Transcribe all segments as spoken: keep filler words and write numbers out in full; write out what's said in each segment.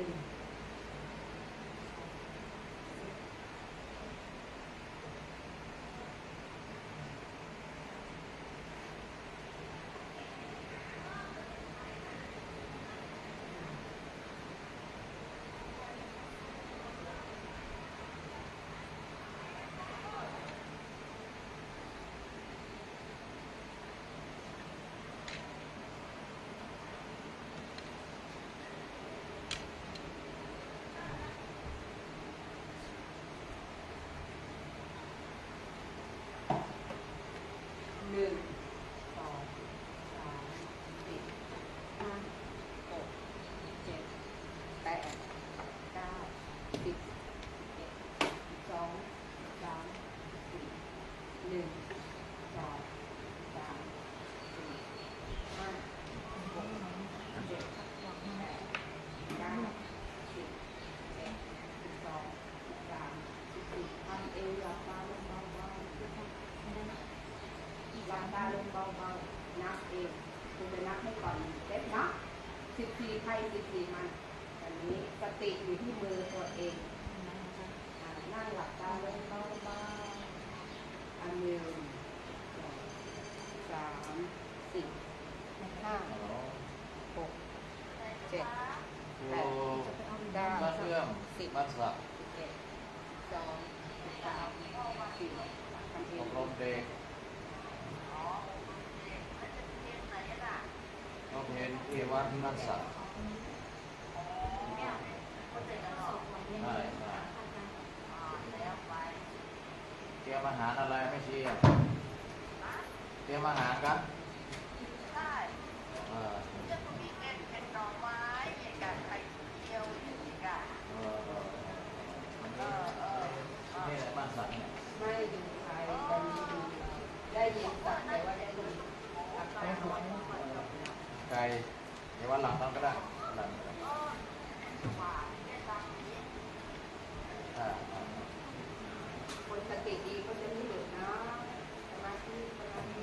หนึ่งสองสามสี่ห้าหกเจ็ดแปดเก้าสิบเอ็ดสองสามสี่หนึ่งสองสามสี่ห้าหกเจ็ดแปดเก้าสิบเอ็ดสิบสองสิบสามสิบสี่ทำเอวหยอดตาลงเบาๆวางตาลงเบาๆนับเองคุณจะนับให้ก่อนเซ็ตเนาะสิบสี่ไพ่สิบสี่มันอันนี้สติอยู่ที่มือตัวเองนั่งหลับตาลงเบาๆอันหนึ่งสองสามสี่ห้าหกเจ็ดแปดเก้าสิบบ้านสักสิบเอ็ดสองสิบสามสี่ทำเออง บรมเด็กก็เห็นที่วัดบ้านสักใช่ใช่เตรียมอาหารอะไรไม่เชียร์เตรียมอาหารกันได้เออจะมีเป็นเป็นหน่อไม้กับไข่เจียวอีกอ่ะเออเออเออนี่แหละบ้านสักเนี่ยไม่ดูใครแต่มีดูได้ยินสักแต่ว่าได้ยินสักแต่หัวไก่ในวันหลังนั้นก็ได้หลังคนสติดีก็จะไม่หลุดนะสมาธิสมาธิ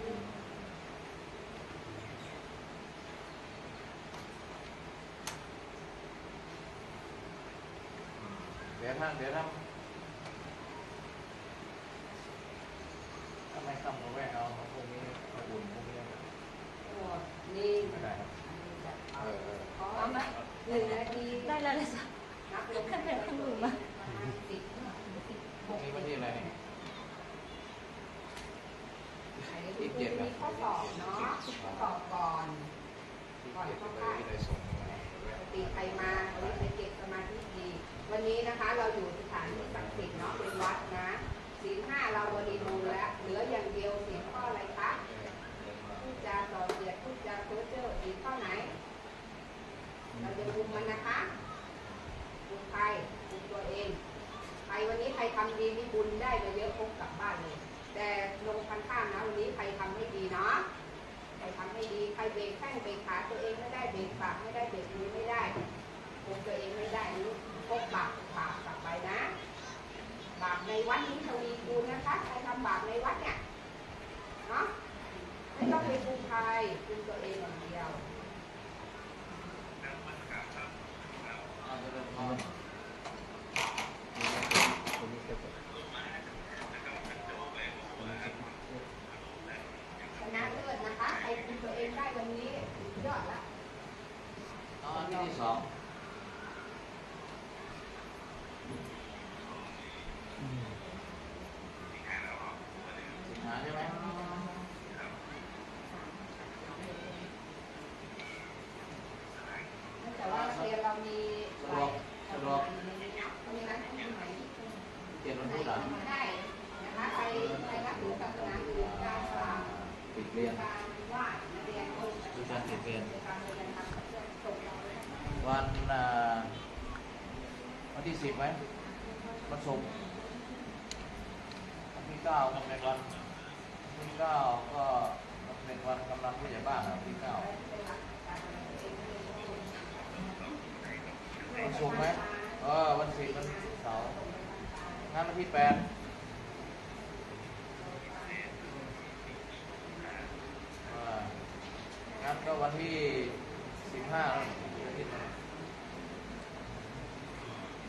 เดี๋ยวท่านเดี๋ยวท่านถ้าไม่ทำก็แวะเอาพวกนี้เอาบุญพวกนี้นี่ไม่ได้ครับเออเออพร้อมไหมหนึ่งนาทีได้แล้วเลยจ้ะนับลงขั้นเป็นขั้นหนึ่งมาสิบพวกนี้วันที่อะไรเนี่ยที่เจ็ดมีข้อสอบเนาะข้อสอบก่อนก่อนเข้าค่ายปกติใครมาวันนี้ไปเก็บสมาธิดีวันนี้นะคะเราอยู่สถานที่ศักดิ์สิทธิ์เนาะเป็นวัดนะศีลห้าเราบริบูรณ์แล้วเหลืออย่างเดียวศีลข้ออะไรคะพูดจาส่อเสียดพูดจาเพ้อเจ้อศีลข้อไหนเราจะคุมมันนะคะคุมใครคุมตัวเองใครวันนี้ใครทำดีมีบุญได้มาเยอะพกกลับบ้านเลยแต่ลงคันข้ามนะวันนี้ใครทำไม่ดีเนาะใครทำไม่ดีใครเบรกแข้งเบรกขาตัวเองไม่ได้เบรกปากไม่ได้เบรกมือไม่ได้คุมตัวเองไม่ได้นี้พกบาปบาปกลับไปนะบาปในวัดนี้ทวีคูณนะคะใครทำบาปในวัดเนี่ยเนาะไม่ต้องไปคุมใครคุมตัวเองอย่างเดียวชนะเลิศนะคะใครคุมตัวเองได้วันนี้ยอดละตอนที่สองสิงหาใช่ไหมแต่ว่าเรียนเรามีสะดวกสะดวกเพราะฉะนั้นที่ไหนเปลี่ยนวันพุธอ่ะได้นะคะใครใครนับถือศาสนาอื่นการสวดปิดเรียนการไหว้เรียนองค์ดูการปิดเรียนการเรียนทำเพื่อส่งเราเลยวันวันที่สิบไหมวันศุกร์วันที่เก้าก็เป็นวันวันที่เก้าก็เป็นวันกำลังผู้ใหญ่บ้านวันที่เก้าวันศุกร์ไหมเออวันสิบวันเสาร์งานวันที่แปดงั้นก็วันที่สิบห้าแล้ว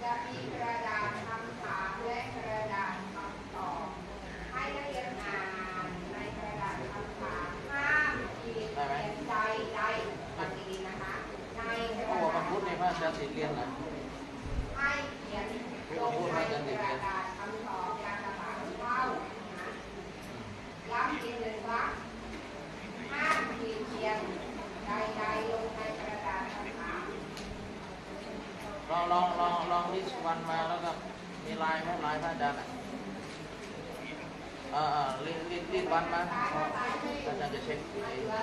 จะมีกระดาษคำถามและกระดาษคำตอบให้นักเรียนอ่านในกระดาษคำถามห้ามขีดเขียนใจใดฟังดีๆนะคะในกระเขาดาบอกษมันพูดในพระอาจารย์ติดเรียนนะให้เขียนลงในกระดาษคำตอบการกระถางเข้านะย้ำอีกหนึ่งครั้งห้ามขีดเขียนใดๆลงในกระดาษคำถามลองลองลองลองลิสต์วันมาแล้วก็มีลายไหมลายพระอาจารย์อ่ะอ่าอ่าลิสต์ลิสต์ลิสต์วันมาอาจารย์จะเช็คอีกที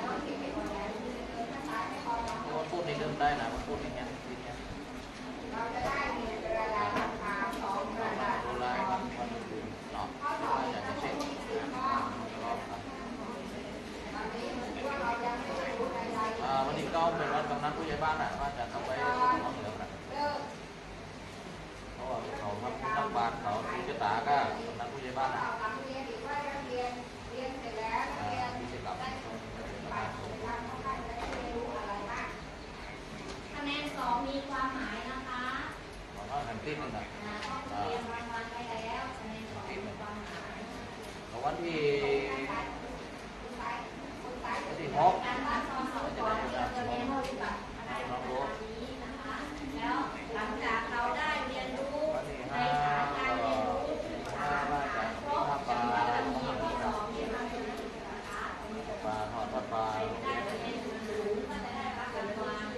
มันพูดในเรื่องได้นะมันพูดอย่างเงี้ยทีเนี้ยเราจะได้มีกระดาษคำถามสองกระดาษลายวันวันอื่นเนาะอาจารย์จะเช็ครอบครับวันนี้พวกเรายังไม่รู้ใดๆอ่าวันนี้ก็เป็นวันกำนันผู้ใหญ่บ้านอ่ะพระอาจารย์ต้องไปน้องเหลืองนะเลิกเพราะว่าเขาทำนักบาลเขาที่จะตาก็กำนันผู้ใหญ่บ้านอ่ะเราทำเรียนอีกว่าเรียนเรียนเสร็จแล้วเรียนที่จะกลับได้ไปทำเข้าไปจะได้เรียนรู้อะไรบ้างคะแนนสองมีความหมายนะคะของน้องแห่งที่หนึ่งนะนะต้องเตรียมรางวัลไว้แล้วคะแนนสองมีความหมายวันที่วันที่หกการบ้านตอนสองก่อนเตรียมคะแนนเท่ากับอะไรประมาณนี้นะคะ แล้วหลังจากเราได้เรียนรู้วันที่ในห้าฐานก็การเรียนรู้นะห้าคะว่าจากครบท่าปลาจะทมีข้อสองที่มาเป็นนะคะปลาทอดทอดปลาได้คะแนนสูงก็จะได้รับรางวัล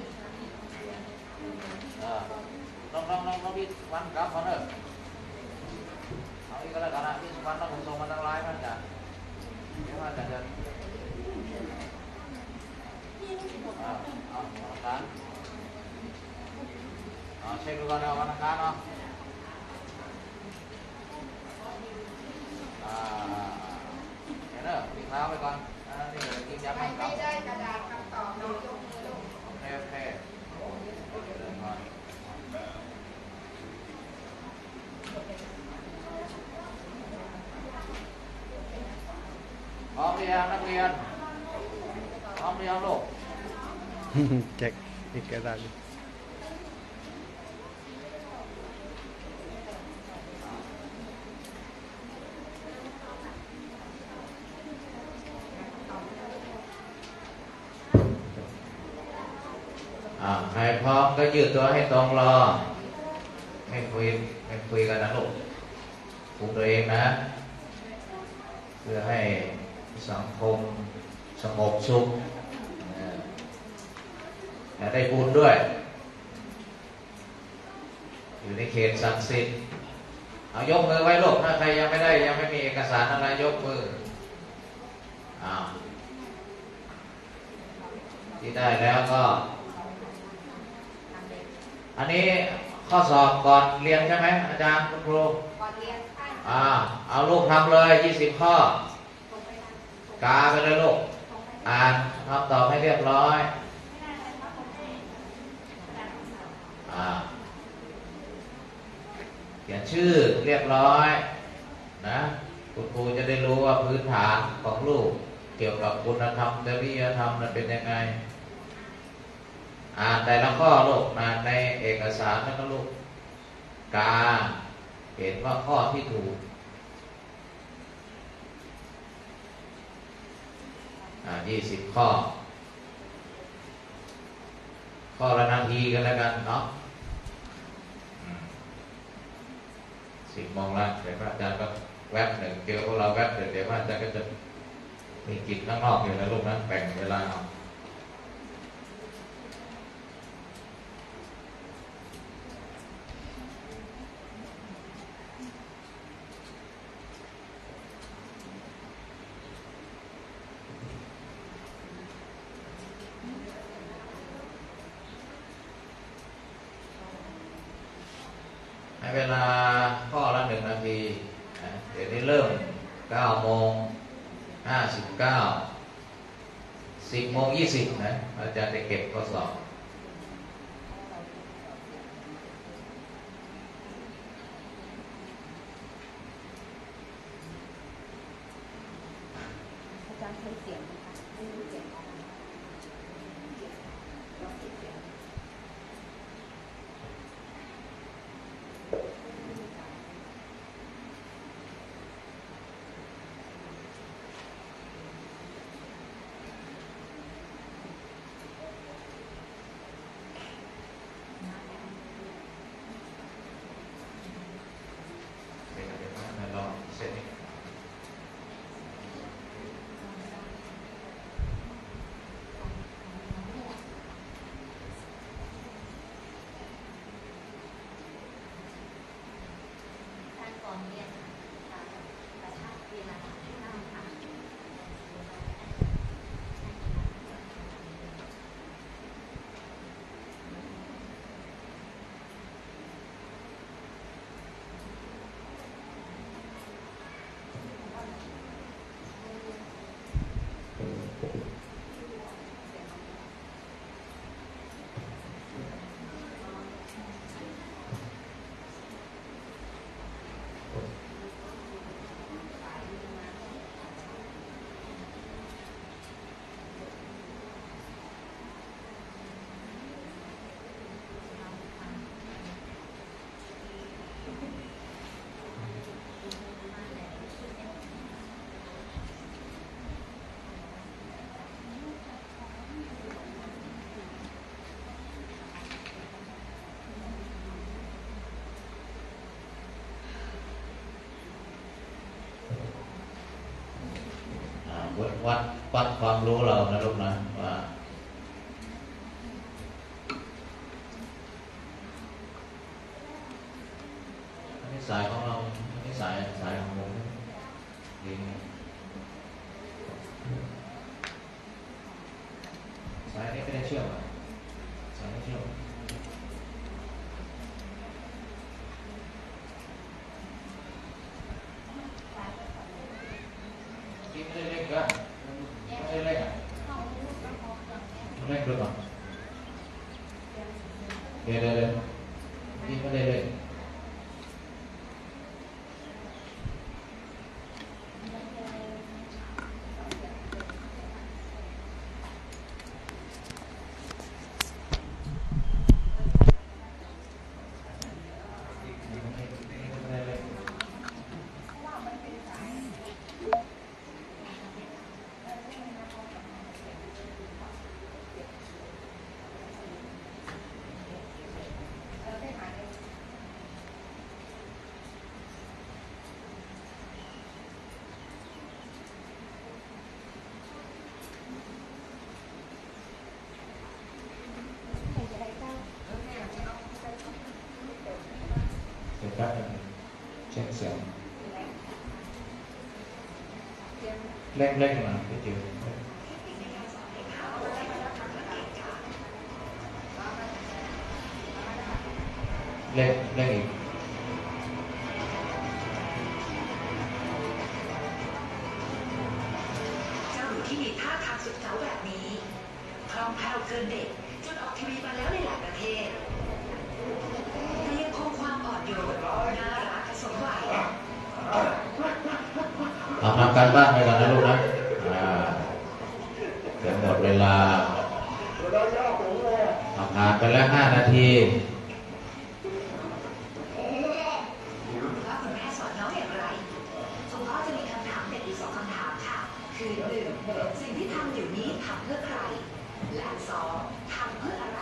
เออลองลองลองลองดิวันกลับมาเนอะเอาอีกก็แล้วกันนะที่วันเราคงส่งมาทางไลน์มันจ้ะเดี๋ยวมันจะจะอ่าเอาวันอังคารเอาเช็คดูก่อนนะวันอังคารเนาะอ่าเห็นเนอะมีเท้าไปก่อนอ่านี่เดี๋ยวกินยาใครบ้างครัไม่บได้กระดาษคำตอบน้องยกมือลงโอเคโอเคเดินก่อนพร้อมหรือยังนักเรียนพร้อมหรือยังลูกแจ็คอีกกระดาษอ่าใครพร้อมก็ยืดตัวให้ตรงรอไม่คุยไม่คุยกันนะลูกคุมตัวเองนะ เพื่อให้สังคมสงบสุขและได้บุญด้วย อยู่ในเขตศักดิ์สิทธิ์เอายกมือไว้ลูกถ้าใครยังไม่ได้ยังไม่มีเอกสารอะไรยกมืออ้าวที่ได้แล้วก็ อันนี้ข้อสอบก่อนเรียนใช่ไหมอาจารย์คุณครูก่อนเรียนให้อ่าเอาลูกทำเลยยี่สิบข้อส่งไปทางกาไปเลยลูกอ่านคำตอบให้เรียบร้อยอ่าเขียนชื่อเรียบร้อยนะคุณครูจะได้รู้ว่าพื้นฐานของลูกเกี่ยวกับคุณธรรมจริยธรรมนั้นเป็นยังไงอ่านแต่ละข้อลูกอ่านในเอกสารแล้วก็ลูกกาเห็นว่าข้อที่ถูกอ่ายี่สิบข้อข้อละนาทีกันแล้วกันเนาะสิบโมงละเดี๋ยวพระอาจารย์ก็แวบหนึ่งเจอพวกเราแวบเดี๋ยวเดี๋ยวพระอาจารย์ก็จะมีกิจข้างนอกอยู่นะลูกนะแบ่งเวลาเอาให้เวลาข้อละหนึ่งนาทีนะเดี๋ยวนี้เริ่มเก้าโมงห้าสิบเก้าสิบโมงยี่สิบนะอาจารย์จะเก็บข้อสอบอาจารย์ใช้เสียงนะคะไม่รู้เสียงอะไรลองปิดเสียงวัดวัดความรู้เรานะลูกนะว่านิสัยของเรานิสัยสายของผมดีสายนี้ไม่ได้เชื่อมสายไม่เชื่อมที่ไม่ได้เล่นกันไม่ได้เล่นอ่ะเล่นด้วยก่อนเดี๋ยวเดี๋ยวเดี๋ยวที่ไม่ได้เล่นแป๊บนึงเช็คเสียงเร่งเร่งมาพี่จิ๋วเร่งเร่งอีกเจ้าหนูที่มีท่าทางสุดเจ๋าแบบนี้คล่องแคล่วเกินเด็กจนออกทีวีมาแล้วในหลายประเทศแต่ยังคงความอ่อนโยนน่ารักสมวัยทำทำการบ้านไปก่อนนะลูกนะเดี๋ยวหมดเวลาผ่านไปแล้วห้านาทีว่าคุณแม่สอนน้องอย่างไรคุณพ่อจะมีคำถามเด็กอีกสองคำถามค่ะคือหนึ่งสิ่งที่ทำอยู่นี้ทำเพื่อใครและสองทำเพื่ออะไร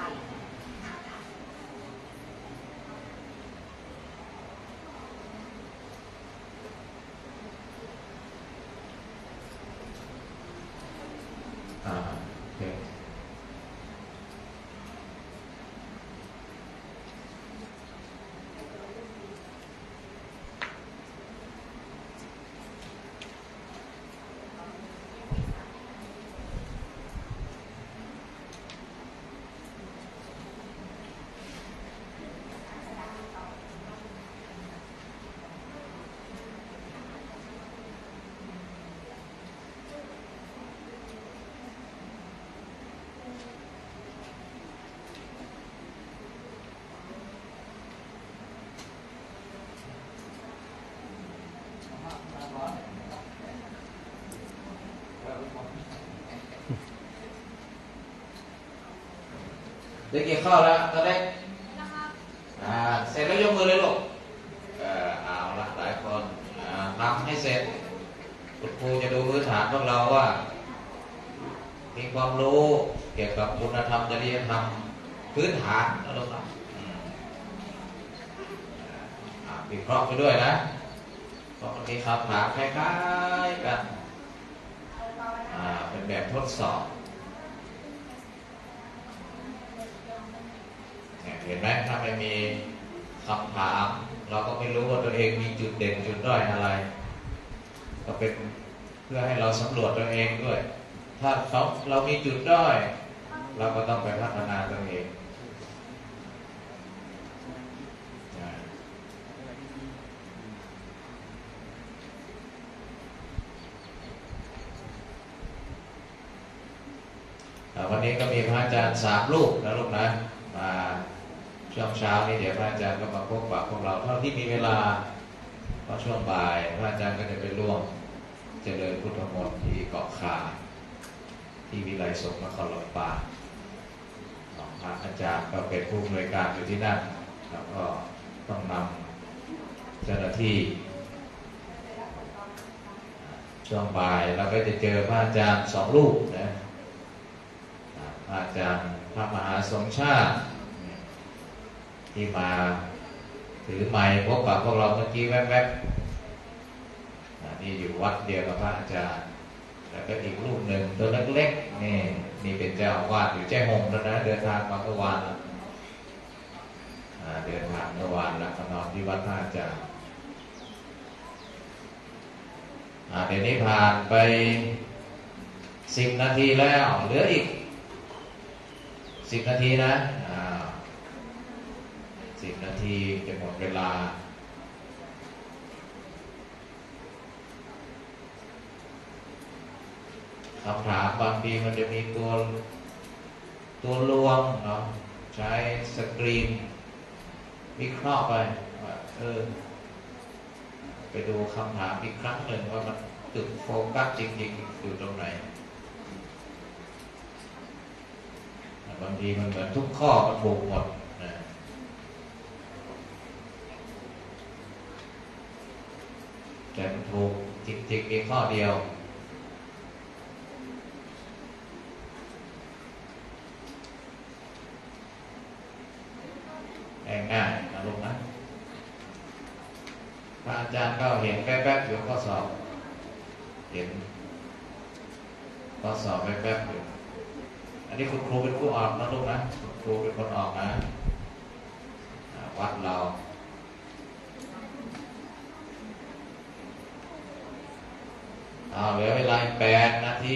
อ่าโอเคได้กี่ข้อแล้วตอนเล็กอ่าเสร็จแล้วยกมือเลยลูกเออเอาละหลายคนอ่าทำให้เสร็จคุณครูจะดูพื้นฐานพวกเราว่ามีความรู้เกี่ยวกับคุณธรรมจริยธรรมพื้นฐานนะลูกนะวิเคราะห์ไปด้วยนะเพราะมันมีคำถามคล้ายๆกันอ่าเป็นแบบทดสอบเห็นไหมถ้าไม่มีคำถามเราก็ไม่รู้ว่าตัวเองมีจุดเด่นจุดด้อยอะไรก็เป็นเพื่อให้เราสำรวจตัวเองด้วยถ้าเขาเรามีจุดด้อยเราก็ต้องไปพัฒนาตัวเองวันนี้ก็มีพระอาจารย์สามรูปนะลูกนะมาช่วงเช้านี้เดี๋ยวพระอาจารย์ก็มาพบปะพวกเราเท่าที่มีเวลาเพราะช่วงบ่ายพระอาจารย์ก็จะไปร่วมเจริญพุทธมนต์ที่เกาะคาที่วิไลสงฆ์นครลำปางพระอาจารย์ก็เป็นผู้อำนวยการอยู่ที่นั่นแล้วก็ต้องนำเจ้าหน้าที่ช่วงบ่ายเราก็จะเจอพระอาจารย์สองรูปนะพระอาจารย์พระมหาสมชาติที่มาถือไมค์พบกับพวกเราเมื่อกี้แวบๆนี่อยู่วัดเดียวกับพระอาจารย์แล้วก็อีกรูปหนึ่งตัวเล็กๆนี่นี่เป็นเจ้าอาวาสอยู่แจ้หงแล้วนะเดินทางมาเมื่อวานเดินทางเมื่อวานแล้วก็นอนที่วัดท่าจามเดี๋ยวนี้ผ่านไปสิบนาทีแล้วเหลืออีกสิบนาทีนะสิบนาทีจะหมดเวลาคำถามบางทีมันจะมีตัวตัวลวงเนาะใช้สกรีนวิเคราะห์ไปว่าเออไปดูคำถามอีกครั้งหนึ่งว่ามันจุดโฟกัสจริงๆอยู่ตรงไหนบางทีมันเหมือนทุกข้อมันถูกหมดนะแต่มันถูกจริงๆมีข้อเดียวง่ายๆนะลูกนะพระอาจารย์ก็เห็นแป๊บๆอยู่ข้อสอบเห็นข้อสอบแป๊บๆอยู่อันนี้คุณครูเป็นผู้ออกนะลูกนะคุณครูเป็นคนออกนะวัดเราเอาเหลือเวลาแปดนาที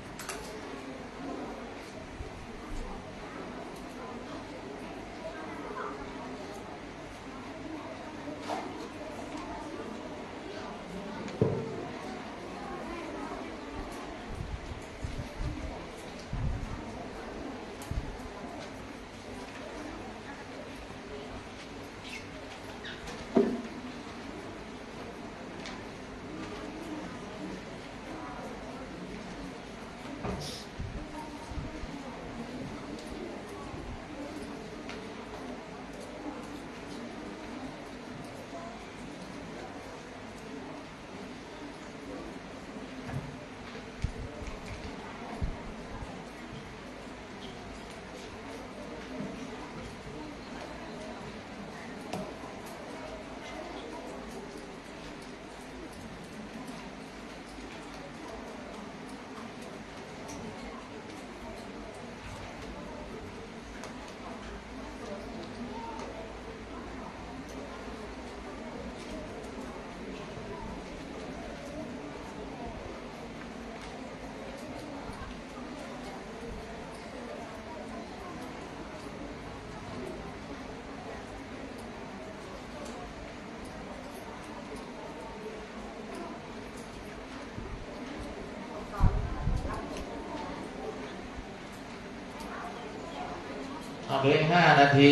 เอาเหลือห้านาที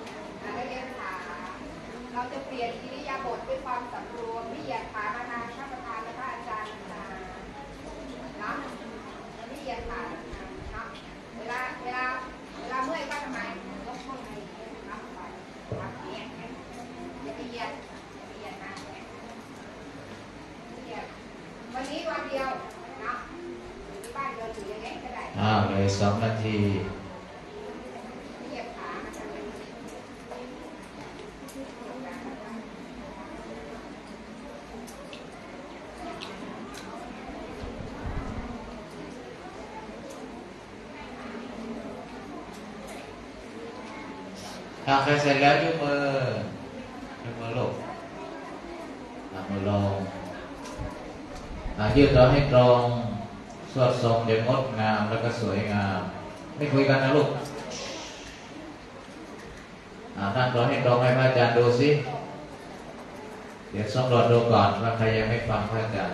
เราจะเปลี่ยนอิริยาบถด้วยความสำรวมไม่เหยียดขามาทางข้างอ้าวเลยสองนาทีเหยียบขานะคะถ้าใครเสร็จแล้วยกมือยกมือลงเอามือลงยืดตัวให้ตรงสวดทรงเดี๋ยวงดงามแล้วก็สวยงามไม่คุยกันนะลูกนั่งตัวให้ตรงให้พระอาจารย์ดูสิเดี๋ยวสำรวจดูก่อนว่าใครยังไม่ฟังพระอาจารย์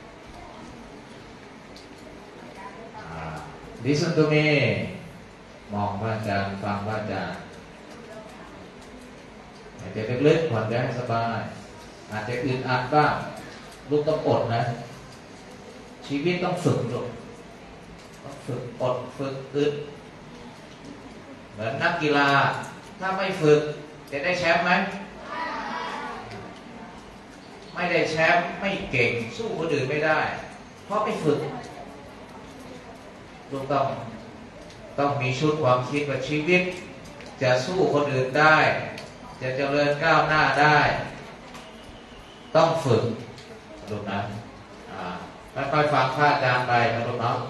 Listen to me มองพระอาจารย์ฟังพระอาจารย์อาจจะลึกๆผ่อนใจให้สบายอาจจะอึดอัดบ้างลูกต้องอดนะชีวิตต้องฝึกลูกต้องฝึกอดฝึกอึดเหมือนนักกีฬาถ้าไม่ฝึกจะได้แชมป์ไหมไม่ได้แชมป์ไม่เก่งสู้คนอื่นไม่ได้เพราะไม่ฝึกลูกต้องต้องมีชุดความคิดว่าชีวิตจะสู้คนอื่นได้จะเจริญก้าวหน้าได้ต้องฝึกลูกนะค่อยๆฟังพระอาจารย์ไปนะลูกเนาะ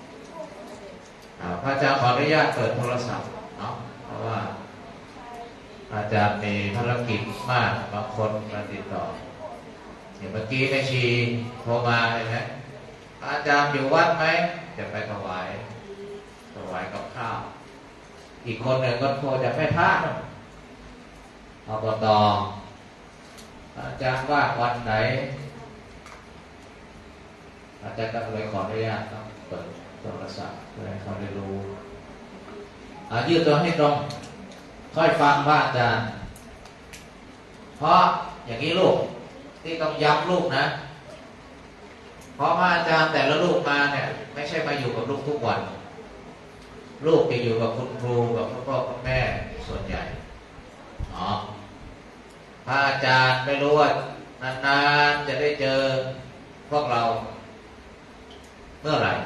พระอาจารย์ขออนุญาตเปิดโทรศัพท์เนาะเพราะว่าอาจารย์มีภารกิจมากบางคนมาติดต่ออย่างเมื่อกี้แม่ชีโทรมาเห็นไหมอาจารย์อยู่วัดไหมจะไปถวายถวายกับข้าวอีกคนหนึ่งก็โทรจากแม่ท่าอบต.อาจารย์ว่าวันไหนอาจารย์ก็เลยขออนุญาตต้องเปิดโทรศัพท์เพื่อให้เขาได้รู้ยืดตัวให้ตรงค่อยฟังว่าอาจารย์เพราะอย่างนี้ลูกที่ต้องย้ำลูกนะเพราะว่าอาจารย์แต่ละลูกมาเนี่ยไม่ใช่มาอยู่กับลูกทุกวันลูกจะอยู่กับคุณครูกับพ่อพ่อคุณแม่ส่วนใหญ่อ๋อพระอาจารย์ไม่รู้ว่านานๆจะได้เจอพวกเราเมื่อไหร่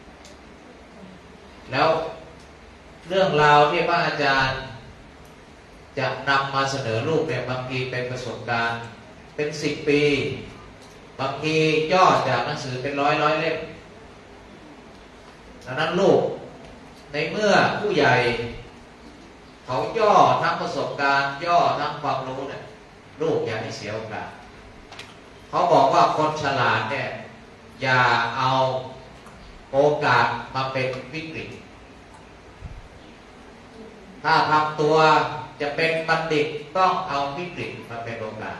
แล้วเรื่องราวที่พระอาจารย์จะนำมาเสนอลูกเนี่ยบางทีเป็นประสบการณ์เป็นสิบปีบางทีย่อจากหนังสือเป็นร้อยร้อยเล่มดังนั้นลูกในเมื่อผู้ใหญ่เขาย่อทั้งประสบการณ์ย่อทั้งความรู้เนี่ยลูกอย่าให้เสียโอกาสเขาบอกว่าคนฉลาดเนี่ยอย่าเอาโอกาสมาเป็นวิกฤตถ้าทำตัวจะเป็นบัณฑิตต้องเอาวิกฤตมาเป็นโอกาส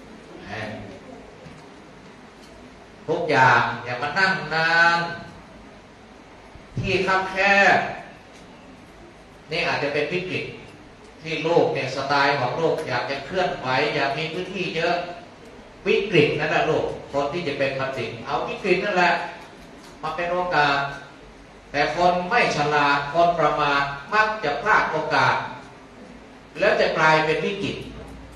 ทุกอย่างอย่ามานั่งนานที่คับแคบนี่อาจจะเป็นวิกฤตที่โลกเนี่ยสไตล์ของโลกอยากจะเคลื่อนไหวอยากมีพื้นที่เยอะวิกฤตนั่นแหละโลกคนที่จะเป็นบัณฑิตเอาวิกฤตนั่นแหละมาเป็นโอกาสแต่คนไม่ฉลาดคนประมาทมักจะพลาดโอกาสแล้วจะกลายเป็นวิกฤต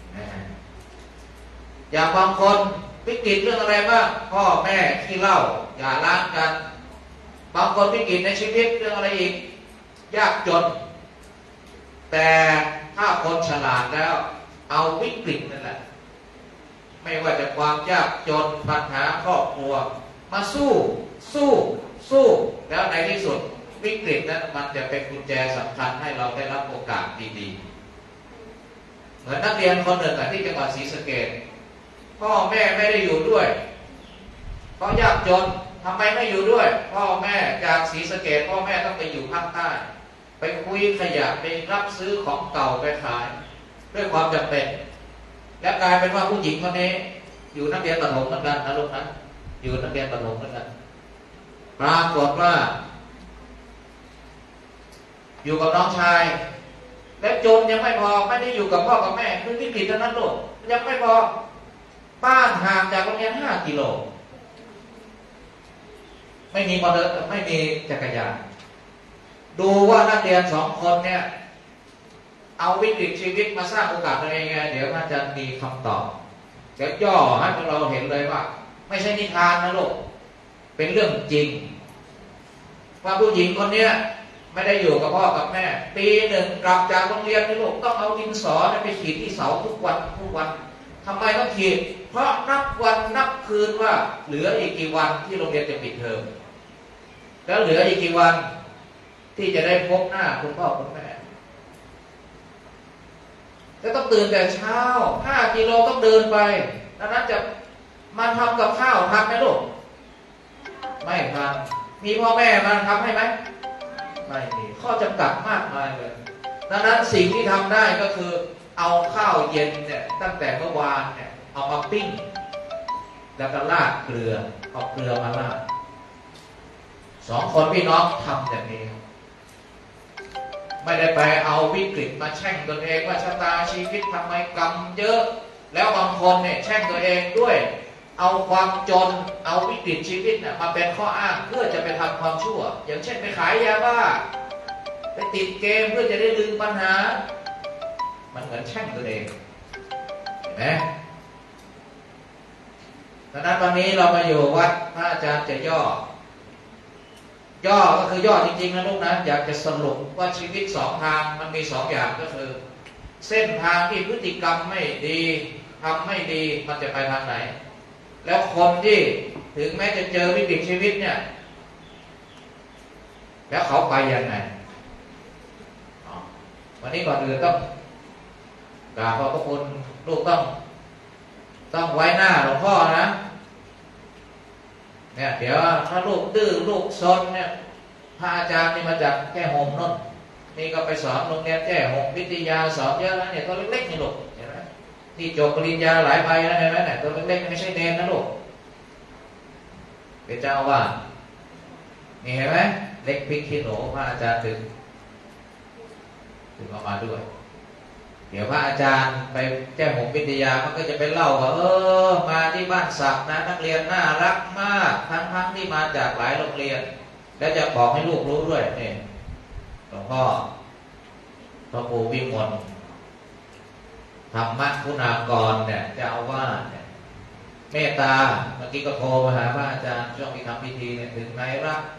อย่างบางคนวิกฤตเรื่องอะไรบ้างพ่อแม่ขี้เหล้าอย่าล้างกันบางคนวิกฤตในชีวิตเรื่องอะไรอีกยากจนแต่ถ้าคนฉลาดแล้วเอาวิกฤตนั่นแหละไม่ว่าจะความยากจนปัญหาครอบครัวมาสู้สู้สู้แล้วในที่สุดวิกฤตนั้นมันจะเป็นกุญแจสำคัญให้เราได้รับโอกาสดีๆเหมือนนักเรียนคนหนึ่งที่จังหวัดศรีสะเกษพ่อแม่ไม่ได้อยู่ด้วยเพราะยากจนทำไมไม่อยู่ด้วยพ่อแม่จากศรีสะเกษพ่อแม่ต้องไปอยู่ภาคใต้ไปคุยขยะไปรับซื้อของเก่าไปขายด้วยความจำเป็นและกลายเป็นว่าผู้หญิงคนนี้อยู่นักเรียนประถมเหมือนกันนะลูกนะอยู่นักเรียนประถมเหมือนกันปรากฏว่าอยู่กับน้องชายและจนยังไม่พอไม่ได้อยู่กับพ่อกับแม่คือวิกฤตนั้นลูกยังไม่พอบ้านห่างจากโรงเรียนห้ากิโลไม่มีมอเตอร์ไม่มีจักรยานดูว่านักเรียนสองคนเนี่ยเอาวิกฤตชีวิตมาสร้างโอกาสตัวเองไงเดี๋ยวอาจารย์มีคำตอบเดี๋ยวย่อให้พวกเราเห็นเลยว่าไม่ใช่นิทานนะลูกเป็นเรื่องจริงว่าผู้หญิงคนเนี้ยไม่ได้อยู่กับพ่อกับแม่ปีหนึ่งกลับจากโรงเรียนนี่ลูกต้องเอาดินสอไปขีดที่เสาทุกวันทุกวันทำไมต้องขีดเพราะนับวันนับคืนว่าเหลืออีกกี่วันที่โรงเรียนจะปิดเทอมแล้วเหลืออีกกี่วันที่จะได้พบหน้าคุณพ่อคุณแม่จะต้องตื่นแต่เช้าห้ากิโลต้องเดินไปดังนั้นจะมาทำกับข้าวทันไหมลูกไม่ทันมีพ่อแม่มาทำให้ไหมไม่มีข้อจำกัดมากมายเลยดังนั้นสิ่งที่ทำได้ก็คือเอาข้าวเย็นเนี่ยตั้งแต่เมื่อวานเนี่ยเอามาปิ้งแล้วก็ราดเกลือเอาเกลือมาราดสองคนพี่น้องทำอย่างนี้ไม่ได้ไปเอาวิกฤตมาแช่งตนเองว่าชะตาชีวิตทำไมกรรมเยอะแล้วบางคนเนี่ยแช่งตัวเองด้วยเอาความจนเอาวิกฤตชีวิตเนี่ยมาเป็นข้ออ้างเพื่อจะไปทำความชั่วอย่างเช่นไปขายยาบ้าไปติดเกมเพื่อจะได้ลืมปัญหามันเหมือนแช่งตัวเองเห็นไหมดังนั้นวันนี้เรามาอยู่วัดพระอาจารย์จะย่อย่อก็คือย่อจริงๆนะลูกนะอยากจะสรุปว่าชีวิตสองทางมันมีสองอย่างก็คือเส้นทางที่พฤติกรรมไม่ดีทำไม่ดีมันจะไปทางไหนแล้วคนที่ถึงแม้จะเจอวิกฤตชีวิตเนี่ยแล้วเขาไปยังไงวันนี้ก่อนอื่นต้องกราบขอบพระคุณลูกต้องต้องไว้หน้าหลวงพ่อนะเนี่ยเดี๋ยวถ้าลูกดื้อลูกซนเนี่ยพระอาจารย์นี่มาจากแก้ห่มนั่นนี่ก็ไปสอนโรงเรียนแก้ห่มวิทยาสอนเยอะแล้วเนี่ยตัวเล็กๆนี่ลูกเห็นไหมที่จบปริญญาหลายใบนะเห็นไหมเนี่ยตัวเล็กๆไม่ใช่เนรนะลูกเป็นเจ้าว่านี่เห็นไหมเล็กพริกขี้หนูพระอาจารย์ถึงถึงเอามาด้วยเดี๋ยวพระอาจารย์ไปแก้ห่มวิทยามันก็จะไปเล่าว่าเออมาที่บ้านศักดิ์นะนักเรียนน่ารักมากทั้งๆที่มาจากหลายโรงเรียนแล้วจะบอกให้ลูกรู้ด้วยนี่หลวงพ่อพระครูวิมลธรรมะคุณากรเนี่ยจะเอาว่าเนี่ยเมตตาเมื่อกี้ก็โทรมาหาพระอาจารย์ช่วงที่ทำพิธีเนี่ยถึงไหนรัก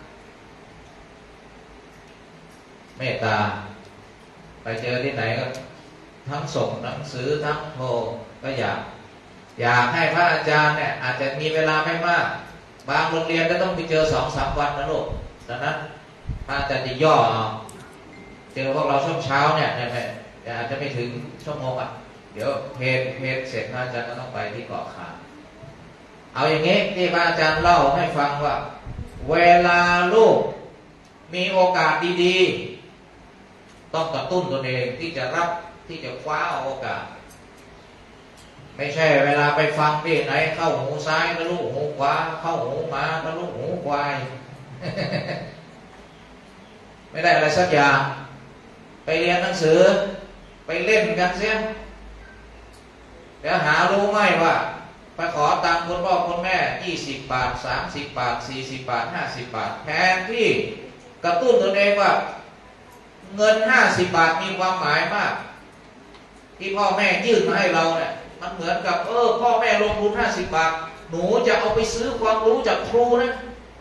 เมตตาไปเจอที่ไหนก็ทั้งส่งหนังสือทั้งโทรก็อยากอยากให้พระอาจารย์เนี่ยอาจจะมีเวลาไม่มากบางโรงเรียนก็ต้องไปเจอสองสามวันนะลูกดังนั้นพระอาจารย์จะย่อเอาเจอพวกเราช่วงเช้าเนี่ยเนี่ยอาจจะไม่ถึงชั่วโมงอ่ะเดี๋ยวเพจเพจเสร็จพระอาจารย์ก็ต้องไปที่เกาะขาเอาอย่างนี้ที่พระอาจารย์เล่าให้ฟังว่าเวลาลูกมีโอกาสดีๆต้องกระตุ้นตนเองที่จะรับที่จะคว้าโอกาสไม่ใช่เวลาไปฟังที่ไหนเข้าหูซ้ายทะลุหูขวาเข้าหูหมาทะลุหูควาย ไม่ได้อะไรสักอย่างไปเรียนหนังสือไปเล่นกันเสียเดี๋ยวหารู้ไหมว่าไปขอตังค์คุณพ่อคุณแม่ยี่สิบบาทสามสิบบาทสี่สิบบาทห้าสิบบาทแทนที่กระตุ้นตนเองว่าเงินห้าสิบบาทมีความหมายมากที่พ่อแม่ยื่นมาให้เราเนี่ยมันเหมือนกับเออพ่อแม่ลงทุนห้าสิบบาทหนูจะเอาไปซื้อความรู้จากครูนะ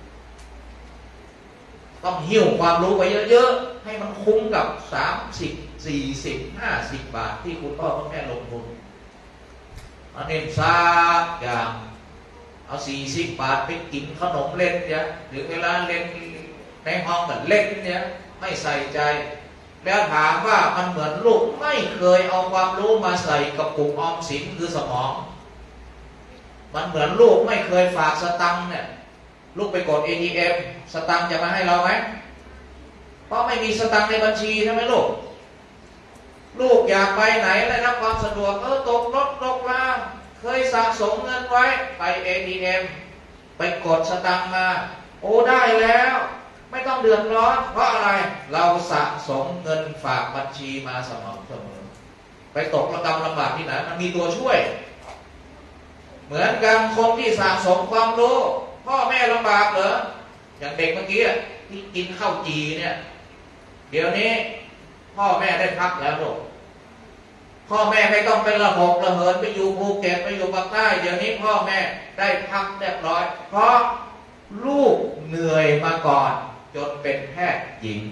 ต้องหิ้วความรู้ไปเยอะๆให้มันคุ้มกับสามสิบสี่สิบห้าสิบบาทที่คุณพ่อคุณแม่ลงทุนอันนี้ซักอย่างเอาสี่สิบบาทไปกินขนมเล่นเนี่ยหรือเวลาเล่นในห้องแบบเล่นเนี่ยไม่ใส่ใจแล้วถามว่ามันเหมือนลูกไม่เคยเอาความรู้มาใส่กระปุกออมสินคือสมองมันเหมือนลูกไม่เคยฝากสตังค์เนี่ยลูกไปกด เอ ที เอ็ม สตังค์จะมาให้เราไหมเพราะไม่มีสตังค์ในบัญชีใช่ไหมลูกลูกอยากไปไหนได้รับความสะดวกเออตกรถตกลาเคยสะสมเงินไว้ไป เอ ที เอ็ม ไปกดสตังค์มาโอ้ได้แล้วไม่ต้องเดือดร้อนเพราะอะไรเราสะสมเงินฝากบัญชีมาสม่ำเสมอไปตกระกำลำบากที่ไหนมันมีตัวช่วยเหมือนกันคนที่สะสมความรู้พ่อแม่ลำบากเหรออย่างเด็กเมื่อกี้ที่กินข้าวจีเนี่ยเดี๋ยวนี้พ่อแม่ได้พักแล้วลูกพ่อแม่ไม่ต้องเป็นระหกระเหินไปอยู่ภูเก็ตไปอยู่ภาคใต้เดี๋ยวนี้พ่อแม่ได้พักเรียบร้อยเพราะลูกเหนื่อยมาก่อนจนเป็นแพทย์หญิง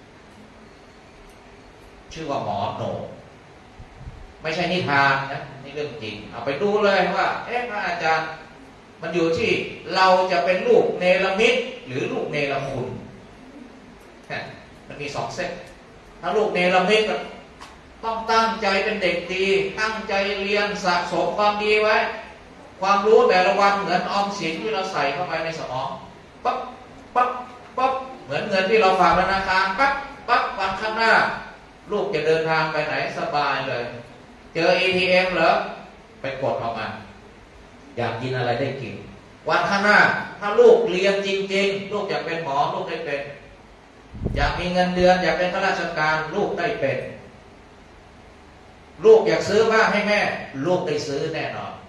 ชื่อว่าหมอโหน่งไม่ใช่นิทานนะนี่เรื่องจริงเอาไปดูเลยว่าเอ๊ะพระอาจารย์มันอยู่ที่เราจะเป็นลูกเนรมิตหรือลูกเนรคุณมันมีสองเส้นถ้าลูกเนรมิตก็ต้องตั้งใจเป็นเด็กดีตั้งใจเรียนสะสมความดีไว้ความรู้แต่ละวันเหมือนออมสินที่เราใส่เข้าไปในสมองปั๊บปั๊บปั๊บเหมือนเงินที่เราฝากธนาคารปั๊บปั๊บวันข้างหน้าลูกจะเดินทางไปไหนสบายเลยเจอ เอ ที เอ็ม เหรอไปกดออกมาอยากกินอะไรได้กินวันข้างหน้าถ้าลูกเรียนจริงๆลูกอยากเป็นหมอลูกได้เป็นอยากมีเงินเดือนอยากเป็นข้าราชการลูกได้เป็นลูกอยากซื้อบ้านให้แม่ลูกได้ซื้อแน่นอน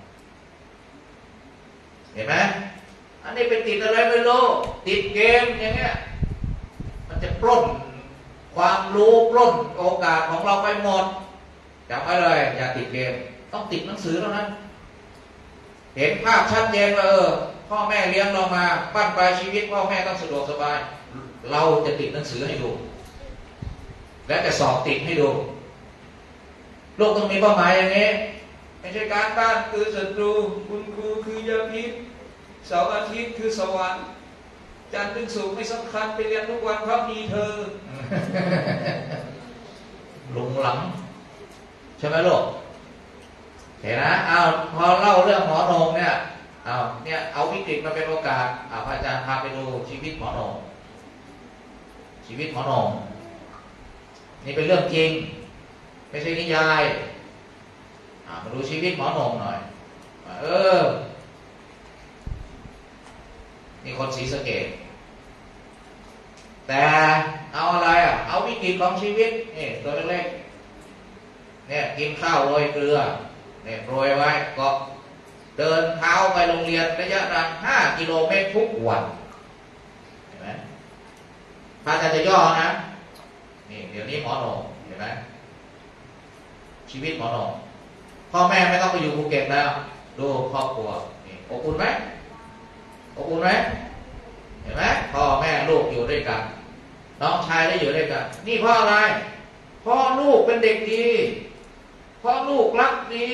เห็นไหมอันนี้เป็นติดอะไรไม่รู้ติดเกมอย่างเงี้ยมันจะปล้นความรู้ปล้นโอกาสของเราไปหมดจำไว้เลยอย่าติดเกมต้องติดหนังสือแล้วนะเห็นภาพชัดเจนว่าเออพ่อแม่เลี้ยงเรามาปั้นปลายชีวิตพ่อแม่ต้องสะดวกสบายเราจะติดหนังสือให้ดูและจะสอบติดให้ดูโลกต้องมีเป้าหมายอย่างนี้ไม่ใช่การบ้านคือศัตรูคุณครูคือยาพิษเสาร์อาทิตย์คือสวรรค์จันทร์ถึงศุกร์ไม่สำคัญไปเรียนทุกวันเพราะมีเธอ หลงหลังใช่ไหมลูกเห็นนะเอาพอเล่าเรื่องหมอโหน่งเนี่ยเอาเนี่ยเอาวิกฤตมาเป็นโอกาสเอาพระอาจารย์พาไปดูชีวิตหมอโหน่งชีวิตหมอโหน่งนี่เป็นเรื่องจริงไม่ใช่นิยายมาดูชีวิตหมอโหน่งหน่อยเออนี่คนศรีสะเกษแต่เอาอะไรอ่ะเอาวิกฤตของชีวิตนี่ตัวเล็กๆเนี่ยกินข้าวโรยเกลือเนี่ยโรยไว้ก็เดินเท้าไปโรงเรียนระยะทางห้ากิโลเมตรทุกวันเห็นไหมพระอาจารย์จะย่อนะนี่เดี๋ยวนี้หมอโหน่งเห็นไหมชีวิตหมอโหน่งพ่อแม่ไม่ต้องไปอยู่ภูเก็ตแล้วดูครอบครัวนี่อบอุ่นไหมอบอุ่นไหมเห็นไหมพ่อแม่ลูกอยู่ด้วยกันน้องชายได้อยู่ด้วยกันนี่เพราะอะไรเพราะลูกเป็นเด็กดีเพราะลูกรักดี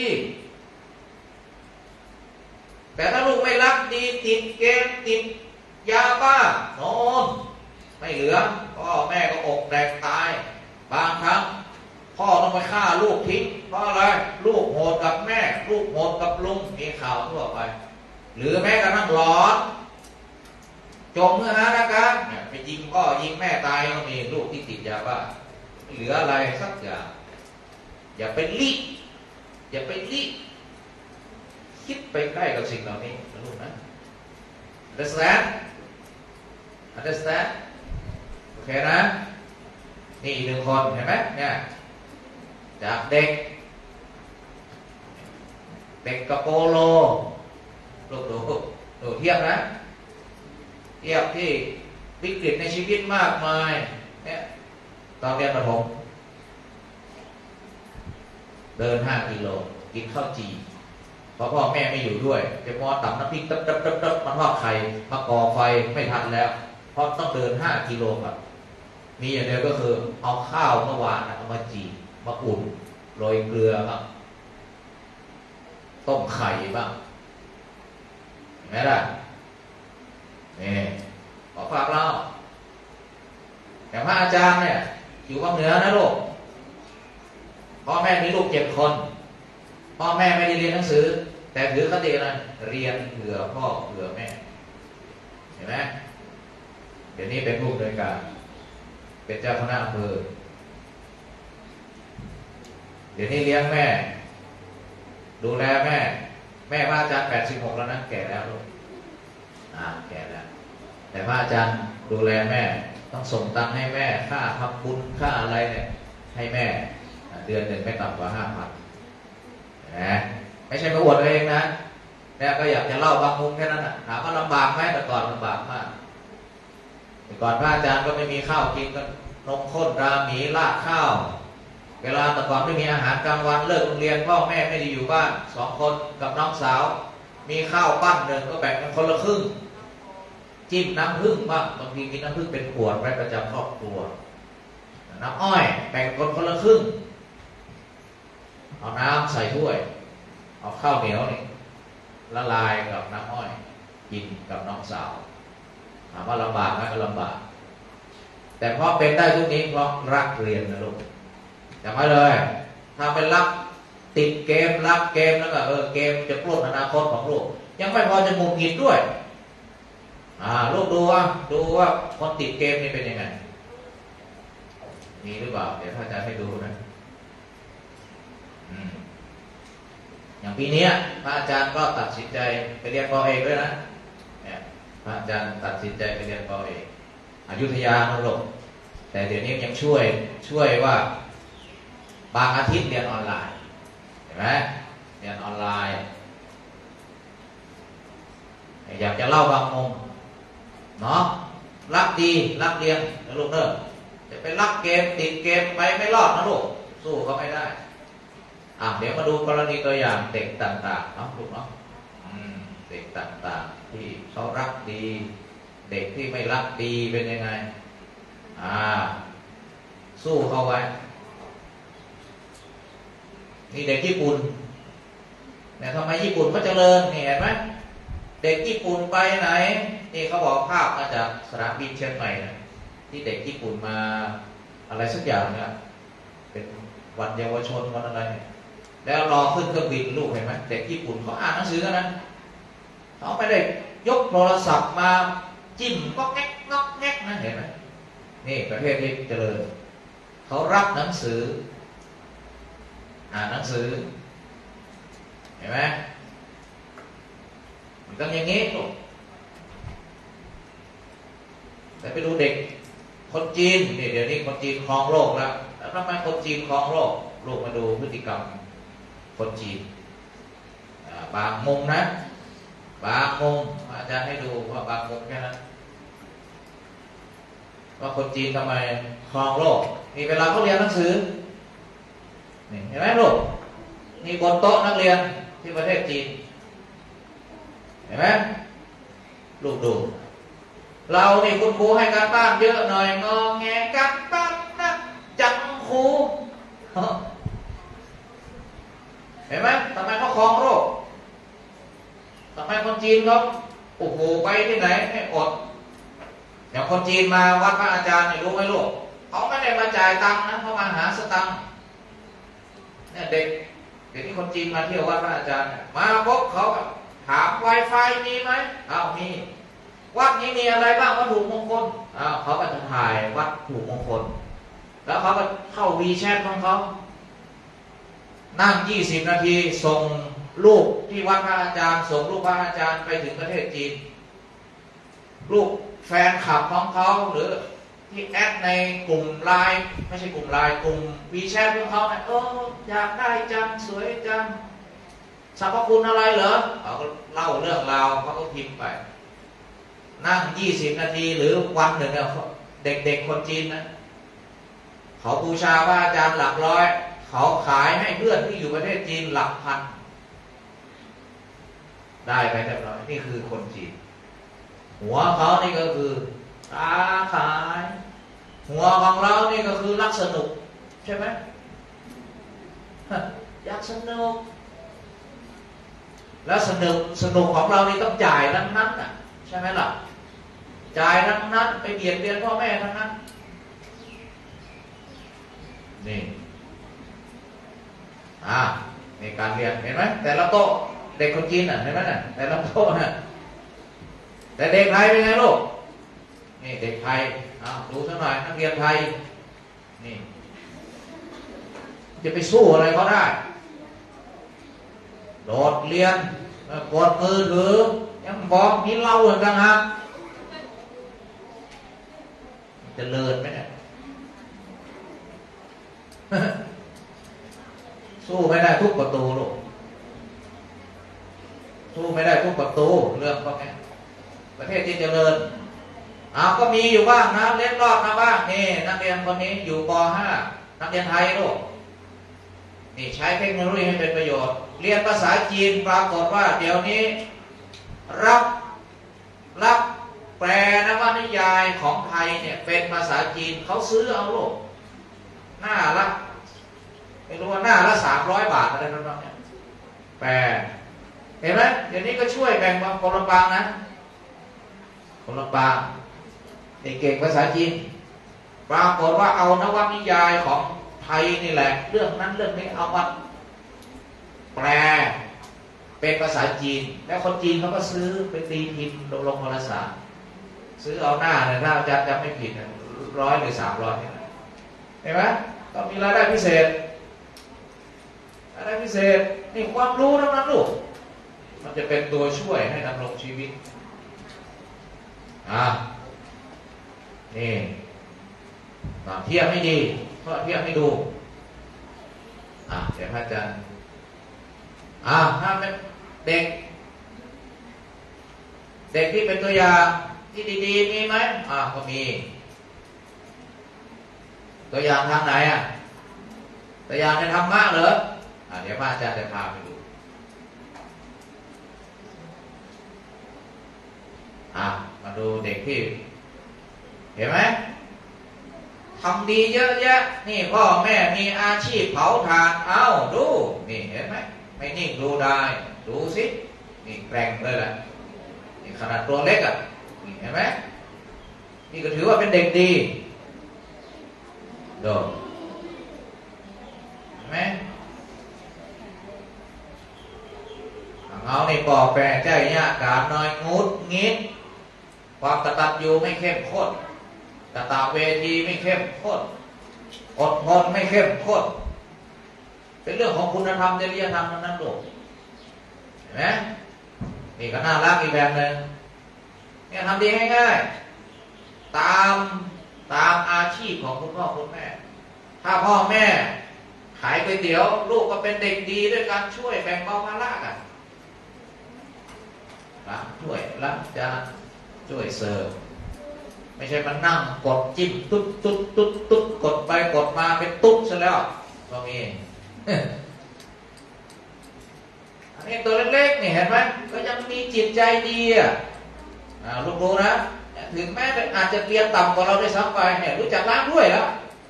แต่ถ้าลูกไม่รักดีติดเกมติดยาบ้าโน่นไม่เหลือพ่อแม่ก็อกแตกตายบางครั้งพ่อต้องไปฆ่าลูกทิ้งเพราะอะไรลูกโหดกับแม่ลูกโหดกับลุงมีข่าวทั่วไปหรือแม้กระทั่งหลอนจมเมื่อหาอาการไปยิงพ่อยิงแม่ตายก็มีลูกที่ติดยาบ้าไม่เหลืออะไรสักอย่างอย่าไปรีบอย่าไปรีบคิดไปใกล้กับสิ่งเหล่านี้นะลูกนะ understand understand โอเคนะนี่อีกหนึ่งคนเห็นไหมเนี่ยจากเด็กเด็กกับโปโลลูกดูดูเทียบนะเทียบที่วิกฤตในชีวิตมากมายเนี่ยตอนเรียนประถมเดินห้ากิโลกินข้าวจีเพราะพ่อแม่ไม่อยู่ด้วยจะมอตับน้ำพริกตับตับตับตับมาทอดไข่มาก่อไฟไม่ทันแล้วเพราะต้องเดินห้ากิโลครับมีอย่างเดียวก็คือเอาข้าวเมื่อวานเอามาจีมาอุ่นโรยเกลือบ้างต้มไข่บ้างเห็นไหมล่ะนี่ขอฝากเราแต่พระอาจารย์เนี่ยอยู่ภาคเหนือนะลูกพ่อแม่มีลูกเจ็ดคนพ่อแม่ไม่ได้เรียนหนังสือแต่ถือคติอะไรเรียนเผื่อพ่อเผื่อแม่เห็นไหมเดี๋ยวนี้เป็นผู้อำนวยการเป็นเจ้าคณะอำเภอเดี๋ยวนี้เลี้ยงแม่ดูแลแม่แม่พระอาจารย์แปดสิบหกแล้วนะแก่แล้วลูกอ่าแก่แล้วแต่พระอาจารย์ดูแลแม่ต้องส่งตังค์ให้แม่ค่าทำบุญค่าอะไรเนี่ยให้แม่เดือนหนึ่งไม่ต่ำกว่าห้าพันนะไม่ใช่มาอวดเองนะแม่ก็อยากจะเล่าบางมุมแค่นั้นนะถามว่าลำบากไหมแต่ก่อนลำบากมากแต่ก่อนพระอาจารย์ก็ไม่มีข้าวกินกันนมข้นราหมีราดข้าวเวลาแต่ก่อนไม่มีอาหารกลางวันเลิกโรงเรียนพ่อแม่ไม่ได้อยู่บ้านสองคนกับน้องสาวมีข้าวปั้นหนึ่งก็แบ่งกันคนละครึ่งจิ้มน้ำผึ้งบ้างบางทีกินน้ำผึ้งเป็นขวดไว้ประจำครอบครัวน้ำอ้อยแบ่งคนคนละครึ่งเอาน้ำใส่ถ้วยเอาข้าวเหนียวนี่ละลายกับน้ำอ้อยกินกับน้องสาวถามว่าลำบากไหมก็ลำบากแต่เพราะเป็นได้ทุกนี้เพราะรักเรียนนะลูกจำไว้เลยถ้าเป็นรักติดเกมรักเกมแล้วก็เออเกมจะปล้นอนาคตของลูกยังไม่พอจะหงุดหงิดด้วยอ่าลูกดูว่าดูว่าคนติดเกมนี่เป็นยังไงมีหรือเปล่าเดี๋ยวถ้าจะให้ดูนะอืมอย่างปีนี้พระอาจารย์ก็ตัดสินใจไปเรียนป.เอกด้วยนะเนี่ยพระอาจารย์ตัดสินใจไปเรียนป.เอกอยุธยาโน่นแต่เดี๋ยวนี้ยังช่วยช่วยว่าบางอาทิตย์เรียนออนไลน์เห็นไหมเรียนออนไลน์อยากจะเล่าบางมุมเนาะรักดีรักเรียนนะลูกเนอะจะไปรักเกมติดเกมไปไม่รอดนะลูกสู้เขาไม่ได้อ่ะเดี๋ยวมาดูกรณีตัวอย่างเด็กต่างๆเนาะลูกเนาะเด็กต่างๆที่เขารักดีเด็กที่ไม่รักดีเป็นยังไงอ่าสู้เขาไว้นี่เด็กญี่ปุ่นเนี่ยทำไมญี่ปุ่นเขาเจริญนี่เห็นไหมเด็กญี่ปุ่นไปไหนนี่เขาบอกภาพมาจากสนามบินเชียงใหม่นะที่เด็กญี่ปุ่นมาอะไรสักอย่างเนี่ยเป็นวันเยาวชนวันอะไรเนี่ยแล้วรอขึ้นเครื่องบินลูกเห็นไหมเด็กญี่ปุ่นเขาอ่านหนังสือกันนะเขาไม่ได้ยกโทรศัพท์มาจิ้มก็แงกงอกแงกนะเห็นไหมนี่ประเทศที่เจริญเขารักหนังสืออ่านหนังสือเห็นไหมมันต้องอย่างนี้ลูกแต่ไปดูเด็กคนจีนนี่เดี๋ยวนี้คนจีนครองโลกแล้วแล้วทำไมคนจีนครองโลกลูกมาดูพฤติกรรมคนจีนบางมุมนะบางมุมอาจารย์ให้ดูว่าบางมุมแค่นั้นว่าคนจีนทำไมครองโลกนี่เวลาเขาเรียนหนังสือนี่เห็นไหมลูกนี่บนโต๊ะนักเรียนที่ประเทศจีนเห็นไหมลูกดูเรานี่คุณครูให้การบ้านเยอะหน่อยงอแงกันบ้านนะจังครูเห็นไหมทำไมเขาครองโลกทำไมคนจีนเขาโอ้โหไปที่ไหนให้อดอย่างคนจีนมาวัดพระอาจารย์นี่รู้ไหมลูกเขาไม่ได้มาจ่ายตังค์นะเขามาหาสตังค์เนี่ยเด็กเด็กที่คนจีนมาเที่ยววัดพระอาจารย์มาพบเขาถาม Wi-Fi มีไหมอ้าวมีวัดนี้มีอะไรบ้างวัตถุมงคลอ้าวเขาก็จะถ่ายวัตถุมงคลแล้วเขาก็เข้า WeChat ของเขานั่งยี่สิบนาทีส่งรูปที่วัดพระอาจารย์ส่งรูปพระอาจารย์ไปถึงประเทศจีนรูปแฟนคลับของเขาหรือที่แอดในกลุ่มไลน์ไม่ใช่กลุ่มไลน์กลุ่ม WeChat ของเขาเนี่ยเอออยากได้จังสวยจังสรรพคุณอะไรเหรอเขาก็เล่าเรื่องราวเขาก็พิมพ์ไปนั่งยี่สิบนาทีหรือวันหนึ่งเนี่ยเด็กๆคนจีนนะเขาบูชาพระอาจารย์หลักร้อยเขาขายให้เพื่อนที่อยู่ประเทศจีนหลักพันได้ไปเรียบร้อยนี่คือคนจีนหัวเขานี่ก็คือตาขายหัวของเรานี่ก็คือรักสนุกใช่ไหมอยากสนุกแล้วสนุกสนุกของเรานี่ต้องจ่ายทั้งนั้นน่ะใช่ไหมล่ะจ่ายทั้งนั้นไปเบียดเบียนพ่อแม่ทั้งนั้นนี่อ่าในการเรียนเห็นไหมแต่ละโต๊ะเด็กคนจีนน่ะเห็นไหมน่ะแต่ละโต๊ะน่ะแต่เด็กไทยเป็นไงลูกนี่เด็กไทยเอาดูสักหน่อยนักเรียนไทยนี่จะไปสู้อะไรก็ได้โดดเรียนกดมือถือยังบอกมีเล่าเหมือนกันฮะจะเลิศไหมเนี่ยสู้ไม่ได้ทุกประตูลูกสู้ไม่ได้ทุกประตูเรื่องพวกนี้ประเทศที่เจริญอ้าวก็มีอยู่บ้างนะเล็ดรอดมาบ้างนี่นักเรียนคนนี้อยู่ป .ห้า นักเรียนไทยลูกนี่ใช้เทคโนโลยีให้เป็นประโยชน์เรียนภาษาจีนปรากฏว่าเดี๋ยวนี้รับรับแปลนวนิยายของไทยเนี่ยเป็นภาษาจีนเขาซื้อเอาโลกหน้าละไม่รู้ว่าหน้าละสามร้อยบาทอะไรนั่นเนี่ยแปลเห็นไหมเดี๋ยวนี้ก็ช่วยแบ่งบางคนลำบางนะคนลำบางเก่งภาษาจีนปรากฏว่าเอานวนิยายของไทยนี่แหละเรื่องนั้นเรื่องนี้เอามาแปลเป็นภาษาจีนแล้วคนจีนเขาก็ซื้อไปตีพิมพ์ลงวารสารซื้อเอาหน้าเนี่ยถ้าอาจารย์จำไม่ผิดร้อยหรือสามร้อยเห็นไหมก็มีรายได้พิเศษรายได้พิเศษนี่ความรู้ทั้งนั้นลูกมันจะเป็นตัวช่วยให้ดำรงชีวิตอ่านี่เทียบให้ดีเพราะเทียบให้ดูอ่าเดี๋ยวพระอาจารย์อ่าถ้าเป็นเด็กเด็กที่เป็นตัวอย่างที่ดีๆมีไหมอ่าก็มีตัวอย่างทางไหนอ่ะตัวอย่างในธรรมะเหรออ่าเดี๋ยวพระอาจารย์จะพาไปดูอ่ามาดูเด็กที่เห็นไหมทำดีเยอะแยะนี่พ่อแม่มีอาชีพเผาถ่านเอ้าดูนี่เห็นไหมไม่นิ่งดูได้ดูสินี่แกร่งเลยแหละนี่ขนาดตัวเล็กอ่ะนี่เห็นไหมนี่ก็ถือว่าเป็นเด็กดีดูเห็นไหมเอาในปอกแปรใจยากการน้อยงุดงิดความกตัญญูไม่เข้มข้นกตเวทีไม่เข้มข้นอดทนไม่เข้มข้นเป็นเรื่องของคุณธรรมจริยธรรมนั้นลูกเห็นไหมนี่ก็น่ารักอีกแบบหนึ่งเนี่ยทำดีง่ายๆตามตามอาชีพของคุณพ่อคุณแม่ถ้าพ่อแม่ขายก๋วยเตี๋ยวลูกก็เป็นเด็กดีด้วยการช่วยแบ่งเบาภาระกันล้างถ้วยล้างจานช่วยเสิร์ฟไม่ใช่มันนั่งกดจิ้มตุ๊ดตุ๊ดตุ๊ดตุ๊ดกดไปกดมาเป็นตุ๊ดซะแล้วก็มีอันนี้ตัวเล็กๆนี่เห็นไหมก็ยังมีจิตใจดีอ่ะลูกดูนะถึงแม้อาจจะเรียนต่ำกว่าเราได้ซ้ำไปเนี่ยรู้จักล้างถ้วยแล้ว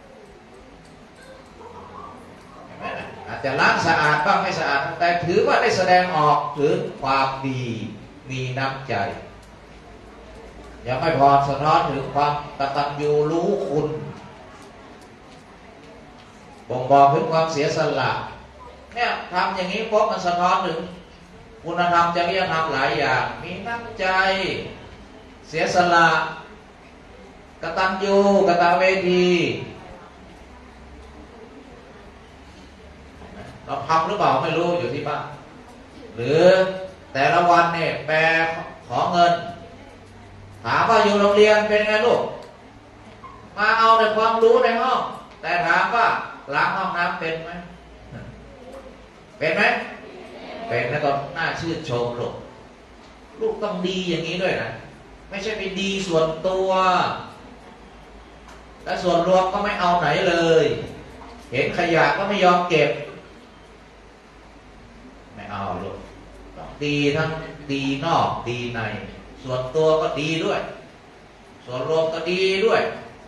เห็นไหมอาจจะล้างสะอาดบ้างไม่สะอาดแต่ถือว่าได้แสดงออกถึงความดีมีน้ำใจยังไม่พอสะท้อนถึงความกตัญญูรู้คุณบ่งบอกถึงความเสียสละเนี่ยทำอย่างนี้พบมันสะท้อนถึงคุณธรรมจริยธรรมหลายอย่างมีน้ำใจเสียสละกตัญญูกตเวทีเราทำหรือเปล่าไม่รู้อยู่ที่บ้านหรือแต่ละวันเนี่ยแปลขอเงินถามว่าอยู่โรงเรียนเป็นไงลูกมาเอาแต่ความรู้ในห้องแต่ถามว่าล้างห้องน้ำเป็นไหมเป็นไหมเป็นแล้วก็น่าชื่นชมลูกลูกต้องดีอย่างนี้ด้วยนะไม่ใช่ไปดีส่วนตัวและส่วนรวมก็ไม่เอาไหนเลยเห็นขยะก็ไม่ยอมเก็บไม่เอาลูกต้องดีทั้งดีนอกดีในส่วนตัวก็ดีด้วยส่วนรวมก็ดีด้วย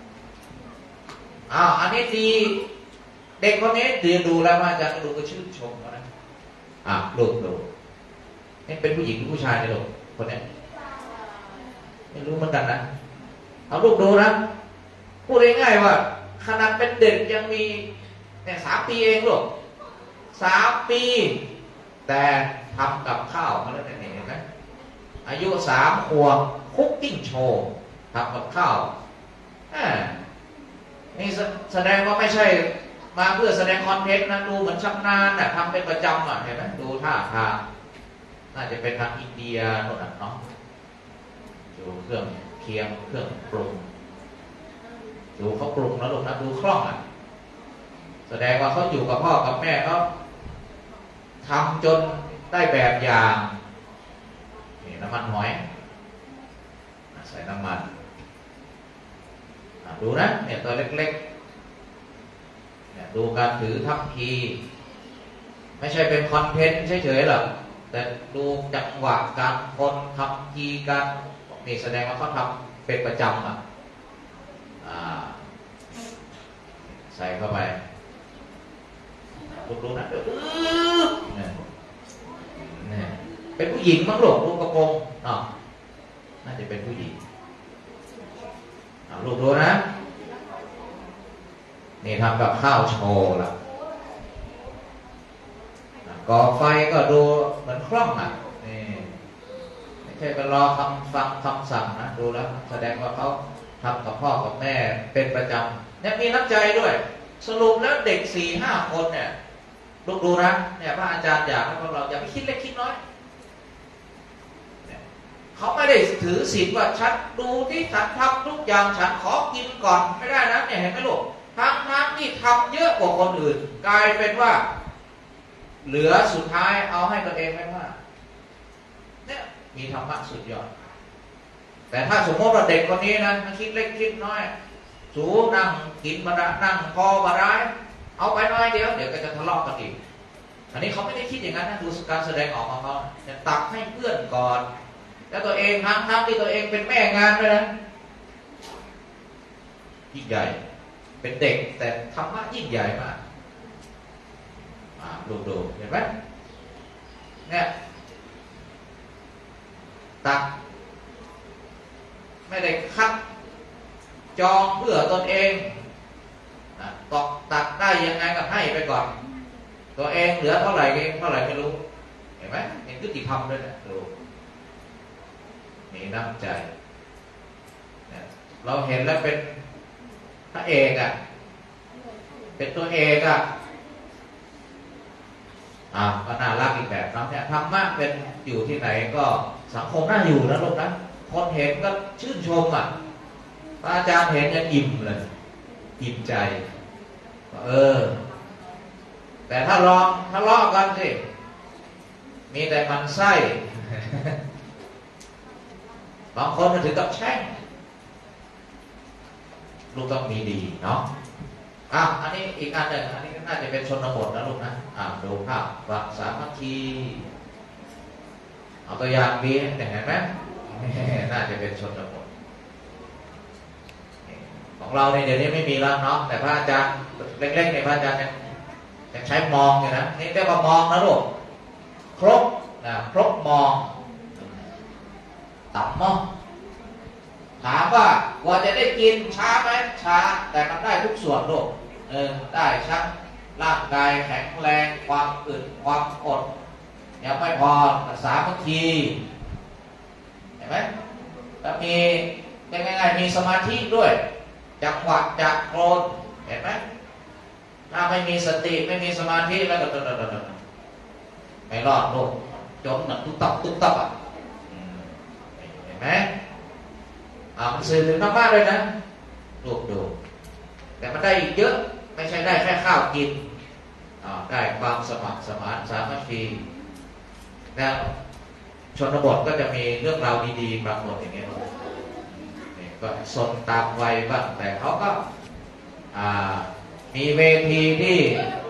อ้าวอันนี้ดีเด็กคนนี้เรียนดูแล้วอาจารย์ก็ดูก็ชื่นชมเขานะอ่ะลูกดูนี่เป็นผู้หญิงหรือผู้ชายเนี่ยลูกคนนี้ไม่รู้เหมือนกันนะเอาลูกดูนะพูดง่ายๆว่าขนาดเป็นเด็กยังมีเนี่ยสามปีเองลูกสามปีแต่ทำกับข้าวมาแล้วเนี่ยเห็นไหมอายุสามขวบคุกกิ้งโชว์ทำกับข้าวนี่แสดงว่าไม่ใช่มาเพื่อแสดงคอนเทนต์นะดูเหมือนชำนาญน่ะทำเป็นประจำอ่ะเห็นไหมดูท่าทางน่าจะเป็นทางอินเดียโน่นน่ะเนาะดูเครื่องเคียงเครื่องปรุงดูเขาปรุงแล้วลูกนะดูคล่องอ่ะแสดงว่าเขาอยู่กับพ่อกับแม่เขาทำจนได้แบบอย่างนี่น้ำมันหอยใส่น้ำมันดูนะเนี่ยตัวเล็กๆเนี่ยดูการถือทัพพีไม่ใช่เป็นคอนเทนต์เฉยๆหรอกแต่ดูจังหวะการคนทำพีการนี่แสดงว่าเขาทำเป็นประจำอ่ะอ่าใส่เข้าไปลูกๆนะเดี๋ยวเนี่ยเนี่ยเป็นผู้หญิงมั้งลูกลูกกระโปรงอ๋อน่าจะเป็นผู้หญิงลูกดูนะนี่ทำกับข้าวโชว์ละก่อไฟก็ดูเหมือนคล่องอ่ะนี่ไม่ใช่ไปรอคำฟังคำสั่งนะดูแล้วแสดงว่าเขาทำกับพ่อกับแม่เป็นประจำเนี่ยมีน้ำใจด้วยสรุปแล้วเด็กสี่ห้าคนเนี่ยลูกดูนะเนี่ยพระอาจารย์อยากให้พวกเราอย่าไปคิดเล็กคิดน้อยเขาไม่ได้ถือศีลว่าฉันดูที่ฉันทำทุกอย่างฉันขอกินก่อนไม่ได้นะเนี่ยเห็นไหมลูกทั้งทั้งที่ทำเยอะกว่าคนอื่นกลายเป็นว่าเหลือสุดท้ายเอาให้ตัวเองไม่ว่าเนี่ยมีธรรมะสุดยอดแต่ถ้าสมมติว่าเด็กคนนี้นะมันคิดเล็กคิดน้อยสูนั่งกินบาระนั่งพอบาร้ายเอาไปน้อยเดียวเดี๋ยวก็จะทะเลาะกันอีกอันนี้เขาไม่ได้คิดอย่างนั้นนะดูการแสดงออกของเขาจะตักให้เพื่อนก่อนแล้วตัวเองทั้งทั้งที่ตัวเองเป็นแม่งานด้วยนะยิ่งใหญ่เป็นเด็กแต่ธรรมะยิ่งใหญ่มากดูดูเห็นไหมเนี่ยตักไม่ได้คัดจองเพื่อตนเองตอกตักได้ยังไงก็ให้ไปก่อนตัวเองเหลือเท่าไหร่เองเท่าไหร่ไม่รู้เห็นไหมเห็นพฤติกรรมด้วยนะดูมีน้ำใจเราเห็นแล้วเป็นพระเอกอ่ะเป็นตัวเอกอ่ะอ่าก็น่ารักอีกแบบนะเนี่ยธรรมะเป็นอยู่ที่ไหนก็สังคมน่าอยู่นะลูกนะคนเห็นก็ชื่นชมอ่ะพระอาจารย์เห็นยังอิ่มเลยอิ่มใจเออแต่ถ้าลองทะเลาะกันสิมีแต่มันไส้บางคนมันถึงกับแช่งลูกต้องมีดีเนาะอ่ะอันนี้อีกอันหนึ่งอันนี้น่าจะเป็นชนบทนะลูกนะอ่ะดูภาพวักสามัคคีเอาตัวอย่างดีเห็นไหมน่าจะเป็นชนบทของเราเนี่ยเดี๋ยวนี้ไม่มีแล้วเนาะแต่พระอาจารย์เล็กๆในพระอาจารย์ยังยังใช้มองอยู่นะนี่เรียกว่ามองนะลูกครบนะครบมองตับมองถามว่ากว่าจะได้กินช้าไหมช้าแต่มันได้ทุกส่วนลูกเออได้ชั้นร่างกายแข็งแรงความอึดความอดยังไม่พอสามัคคีเห็นไหมแล้วมียังไงมีสมาธิด้วยจังหวะจักโครนเห็นไหมถ้าไม่มีสติไม่มีสมาธิแล้วก็ไม่รอดลูกจมหนักตุ๊บตับตุ๊บตับอ่ะเห็นไหมอ่ามันสื่อถึงธรรมะด้วยนะดูดูแต่มันได้อีกเยอะไม่ใช่ได้แค่ข้าวกินอ่าได้ความสมัครสมานสามัคคีแล้วชนบทก็จะมีเรื่องราวดีๆปรากฏอย่างเงี้ยก็สนตามวัยบ้างแต่เขาก็มีเวทีที่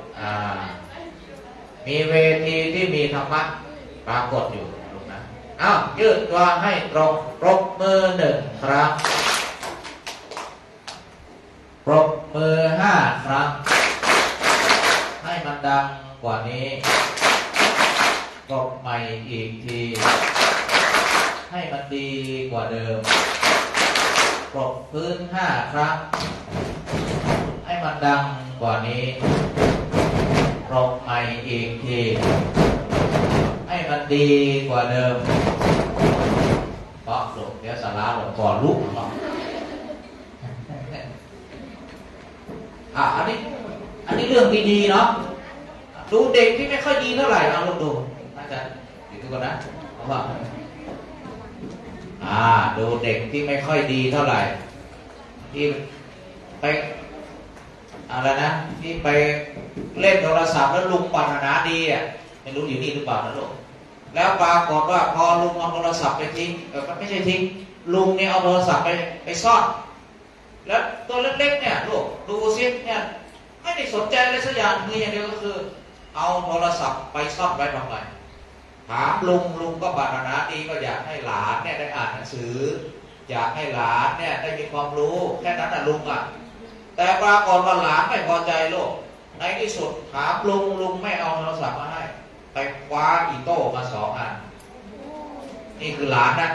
มีเวทีที่มีธรรมะปรากฏอยู่ลูกนะอ้าวยืดตัวให้ตรงปรบมือหนึ่งครั้งปรบมือห้าครั้งให้มันดังกว่านี้ปรบใหม่อีกทีให้มันดีกว่าเดิมปรบพื้นห้าครั้งให้มันดังกว่านี้ปรบใหม่อีกทีให้มันดีกว่าเดิมเพราะลูกเดี๋ยวสาระหลวงพ่อลุกหรอกอ่ะอันนี้อันนี้เรื่องดีๆเนาะดูเด็กที่ไม่ค่อยดีเท่าไหร่เอาลองดูอาจารย์ดูก่อนนะเอาว่าอ่าดูเด็กที่ไม่ค่อยดีเท่าไหร่ที่ไปอะไรนะที่ไปเล่นโทรศัพท์แล้วลุงปรารถนาดีอ่ะไม่รู้อยู่นี่หรือเปล่านะลูกแล้วปรากฏว่าพอลุงเอาโทรศัพท์ไปทิ้งเออไม่ใช่ทิ้งลุงเนี่ยเอาโทรศัพท์ไปไปซ่อนแล้วตัวเล็กๆเนี่ยลูกดูซิเนี่ยไม่ได้สนใจอะไรสักอย่างมีอย่างเดียวก็คือเอาโทรศัพท์ไปซ่อนไว้ทำไมถามลุงลุงก็ปรารถนาดีก็อยากให้หลานเนี่ยได้อ่านหนังสืออยากให้หลานเนี่ยได้มีความรู้แค่นั้นนะลุงอ่ะแต่ปรากฏว่าหลานไม่พอใจลูกในที่สุดถามลุงลุงไม่เอาโทรศัพท์มาให้ไปคว้าอีโต้มาสองอันนี่คือหลานนะ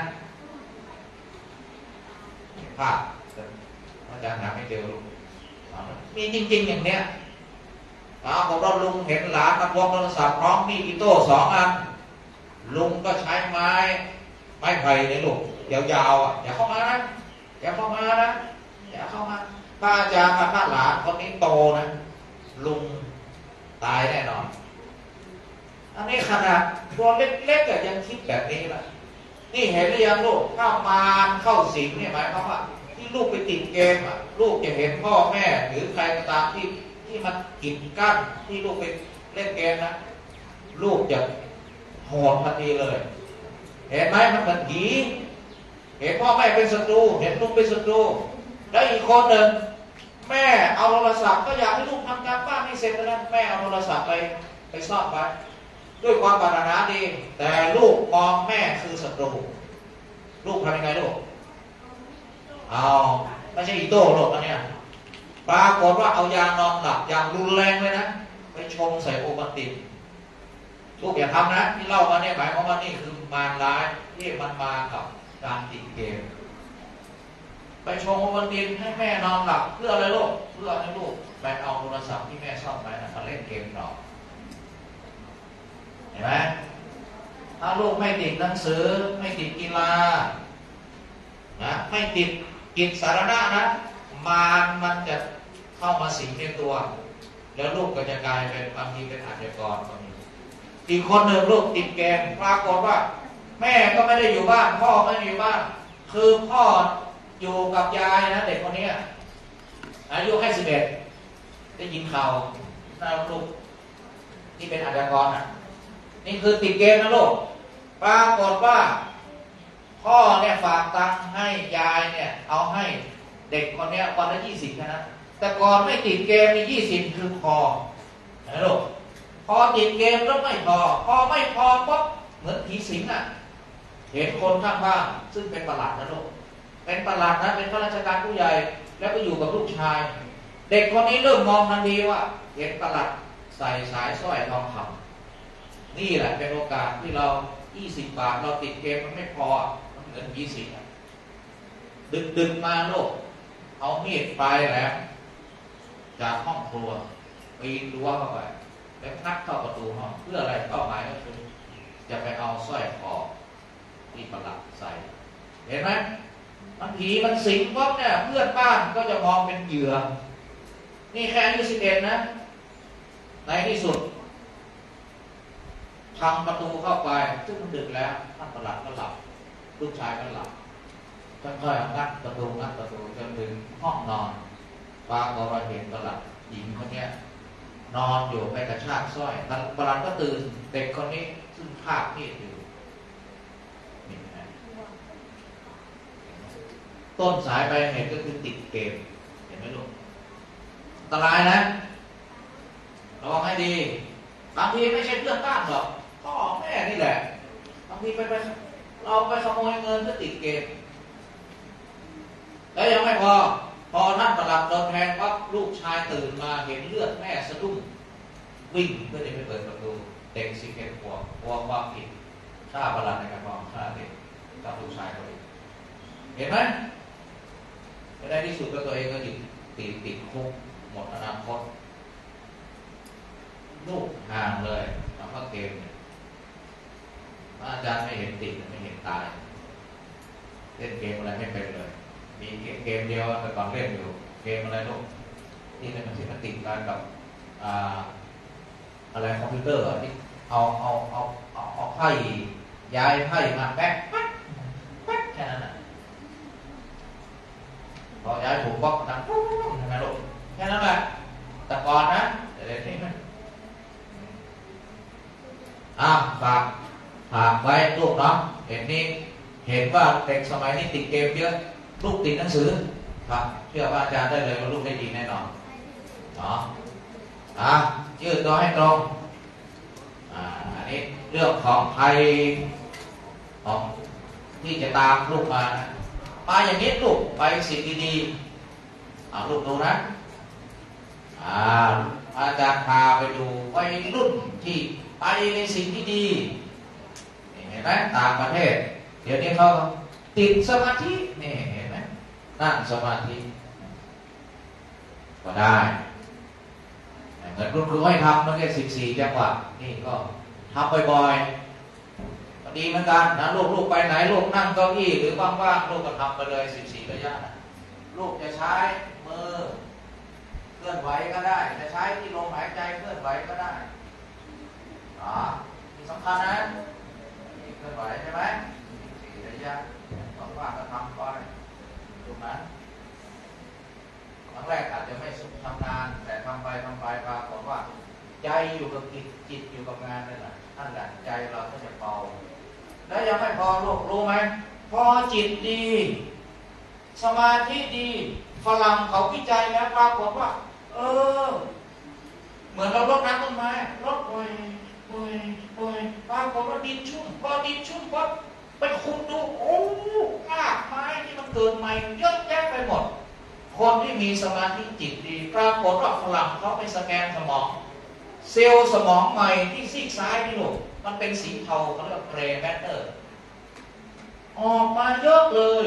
ภาพอาจารย์หาไม่เจอลูกมีจริงๆอย่างเนี้ยเอาผมเราลุงเห็นหลานมาพวงโทรศัพท์พร้อมมีอีโต้สองอันลุงก็ใช้ไม้ไม้ไผ่ในลูกยาวๆอ่ะอย่าเข้ามานะอย่าเข้ามานะอย่าเข้ามาถ้าอาจารย์ถ้าหลานคนนี้โตนะลุงตายแน่นอนอันนี้ขนาดตัวเล็กๆก็ยังคิดแบบนี้ละนี่เห็นหรือยังลูกถ้ามารเข้าสิงเนี่ยหมายความว่าที่ลูกไปติดเกมอ่ะลูกจะเห็นพ่อแม่หรือใครก็ตามที่ที่มันกีดกั้นที่ลูกไปเล่นเกมนะลูกจะโหดทันทีเลยเห็นไหมมันเหมือนผีเห็นพ่อแม่เป็นศัตรูเห็นลูกเป็นศัตรูแล้วอีกคนหนึ่งแม่เอาโทรศัพท์ก็อยากให้ลูกทำการบ้านให้เสร็จแล้วแม่เอาโทรศัพท์ไปไปซ่อนไว้ด้วยความปรารถนาดีแต่ลูกมองแม่คือศัตรูลูกทำยังไงลูกเอาไม่ใช่อีโต้หรอกอันเนี้ยปรากฏว่าเอายานอนหลับอย่างรุนแรงเลยนะไปชงใส่โอวัลตินลูกอย่าทำนะที่เล่ามาเนี่ยหมายความว่านี่คือมารร้ายที่มันมากับการติดเกมไปชงโอวัลตินให้แม่นอนหลับเพื่ออะไรลูกเพื่อให้ลูกไปเอาโทรศัพท์ที่แม่ชอบไปนะมาเล่นเกมต่อเห็นไหมถ้าลูกไม่ติดหนังสือไม่ติดกีฬานะไม่ติดกิจสาธารณะนะมารมันจะเข้ามาสิงในตัวแล้วลูกก็จะกลายเป็นบางทีเป็นอาชญากรก็มีอีกคนหนึ่งลูกติดเกมปรากฏว่าแม่ก็ไม่ได้อยู่บ้านพ่อไม่ได้อยู่บ้านคือพ่ออยู่กับยายนะเด็กคนนี้อายุแค่สิบเอ็ดได้ยินข่าวน่าลูกที่เป็นอาชญากรอ่ะนี่คือติดเกมนะลูกปรากฏว่าพ่อเนี่ยฝากตังค์ให้ยายเนี่ยเอาให้เด็กคนนี้วันละยี่สิบแค่นั้นแต่ก่อนไม่ติดเกมมียี่สิบคือพอนะลูกพอติดเกมแล้วไม่พอพอไม่พอปุ๊บเหมือนผีสิงอ่ะเห็นคนข้างบ้านซึ่งเป็นประหลัดนะลูกเป็นประหลัดนะเป็นข้าราชการผู้ใหญ่แล้วก็อยู่กับลูกชายเด็กคนนี้เริ่มมองทันทีว่าเห็นประหลัดใส่สายสร้อยทองคำนี่แหละเป็นโอกาสที่เรายี่สิบบาทเราติดเกมมันไม่พอมันเหมือนผีสิงดึกดึกมาลูกเอามีดปลายแหลมจากห้องครัวปีนรั้วเข้าไปแล้วงัดเข้าประตูห้องเพื่ออะไรเป้าหมายก็คือจะไปเอาสร้อยคอที่ประหลัดใส่เห็นไหมมันผีมันสิงปั๊บเนี่ยเพื่อนบ้านก็จะมองเป็นเหยื่อนี่แค่อายุสิบเอ็ดนะในที่สุดทำประตูเข้าไปซึ่งมันดึกแล้วท่านประหลัดก็หลับลูกชายก็หลับค่อยๆงัดประตูงัดประตูจนถึงห้องนอนปรากฏว่าเห็นประหลัดหญิงคนนี้นอนอยู่ไปกระชากสร้อยประหลัดก็ตื่นเด็กคนนี้ซึ่งภาพนี่อยู่นี่นะต้นสายไปเหตุก็คือติดเกมเห็นไหมลูกอันตรายนะระวังให้ดีบางทีไม่ใช่เพื่อนบ้านหรอกพ่อแม่นี่แหละบางทีไปไปเราไปขโมยเงินก็ติดเกมแล้วยังไม่พอพอท่านประหลัดโดนแทงปั๊บลูกชายตื่นมาเห็นเลือดแม่สะดุ้งวิ่งเพื่อจะไปเปิดประตูเด็กสิบเอ็ดขวบกลัวความผิดฆ่าประหลัดในการมองฆ่าเด็กกับลูกชายตัวเองเห็นไหมไม่ได้ที่สุดก็ตัวเองก็ติดติดติดคุกหมดอนาคตลูกห่างเลยทำว่าเกมเนี่ยอาจารย์ไม่เห็นติดไม่เห็นตายเล่นเกมอะไรไม่เป็นเลยมีเกมเดียวแต่ก่อนเล่นอยู่เกมอะไรลูกที่มันมันติดกันกับอ่าอะไรคอมพิวเตอร์ที่เอาเอาเอาเอาเอาไพ่ย้ายไพ่มาแป๊กแป๊กแป๊กแค่นั้นน่ะพอย้ายถูกบล็อกดังปุ๊บทำไงลูกแค่นั้นแหละแต่ก่อนนะเดี๋ยวนี้มันอ่าฝากฝากไว้ลูกเนาะเห็นนี่เห็นว่าเด็กสมัยนี้ติดเกมเยอะลูกติดหนังสือครับเชื่อว่าอาจารย์ได้เลยว่าลูกได้ดีแน่นอนเนาะอ่ะยืดตัวให้ตรงอ่าอันนี้เรื่องของภัยของที่จะตามลูกมานะมาอย่างนี้ลูกไปสิ่งดีๆเอาลูกดูนะอ่าอาจารย์พาไปดูวัยรุ่นที่ไปในสิ่งที่ดีเห็นไหมต่างประเทศเดี๋ยวนี้เขาติดสมาธินี่เห็นไหมนั่งสมาธิก็ได้เงินรุ่นครูให้ทำมันแค่สิบสี่จังหวะนี่ก็ทำบ่อยๆก็ดีเหมือนกันนะลูกๆไปไหนลูกนั่งเก้าอี้หรือว่างๆลูกก็ทำไปเลยสิบสี่ระยะลูกจะใช้มือเคลื่อนไหวก็ได้จะใช้ที่ลมหายใจเคลื่อนไหวก็ได้อ๋อที่สำคัญนะนี่เคลื่อนไหวใช่ไหมสิบสี่ระยะว่างๆก็ทำไปถูกไหมครั้งแรกอาจจะไม่สุขทำงานแต่ทำไปทำไปปรากฏว่าใจอยู่กับจิตจิตอยู่กับงานนั่นแหละนั่นแหละใจเราก็จะเบาแล้วยังไม่พอลูกรู้ไหมพอจิตดีสมาธิดีฝรั่งเขาวิจัยแล้วปรากฏว่าเออเหมือนเรารดน้ำต้นไม้รดป่วยป่วยป่วยปรากฏว่าดินชุ่มพอดินชุ่มปั๊บไปขุดดูโอ้รากไม้ที่มันเกิดใหม่เยอะแยะไปหมดคนที่มีสมาธิจิตดีปรากฏว่าฝรั่งเขาไปสแกนสมองเซลล์สมองใหม่ที่ซีกซ้ายนี่ลูกมันเป็นสีเทาเขาเรียกเกรย์แมตเตอร์ออกมาเยอะเลย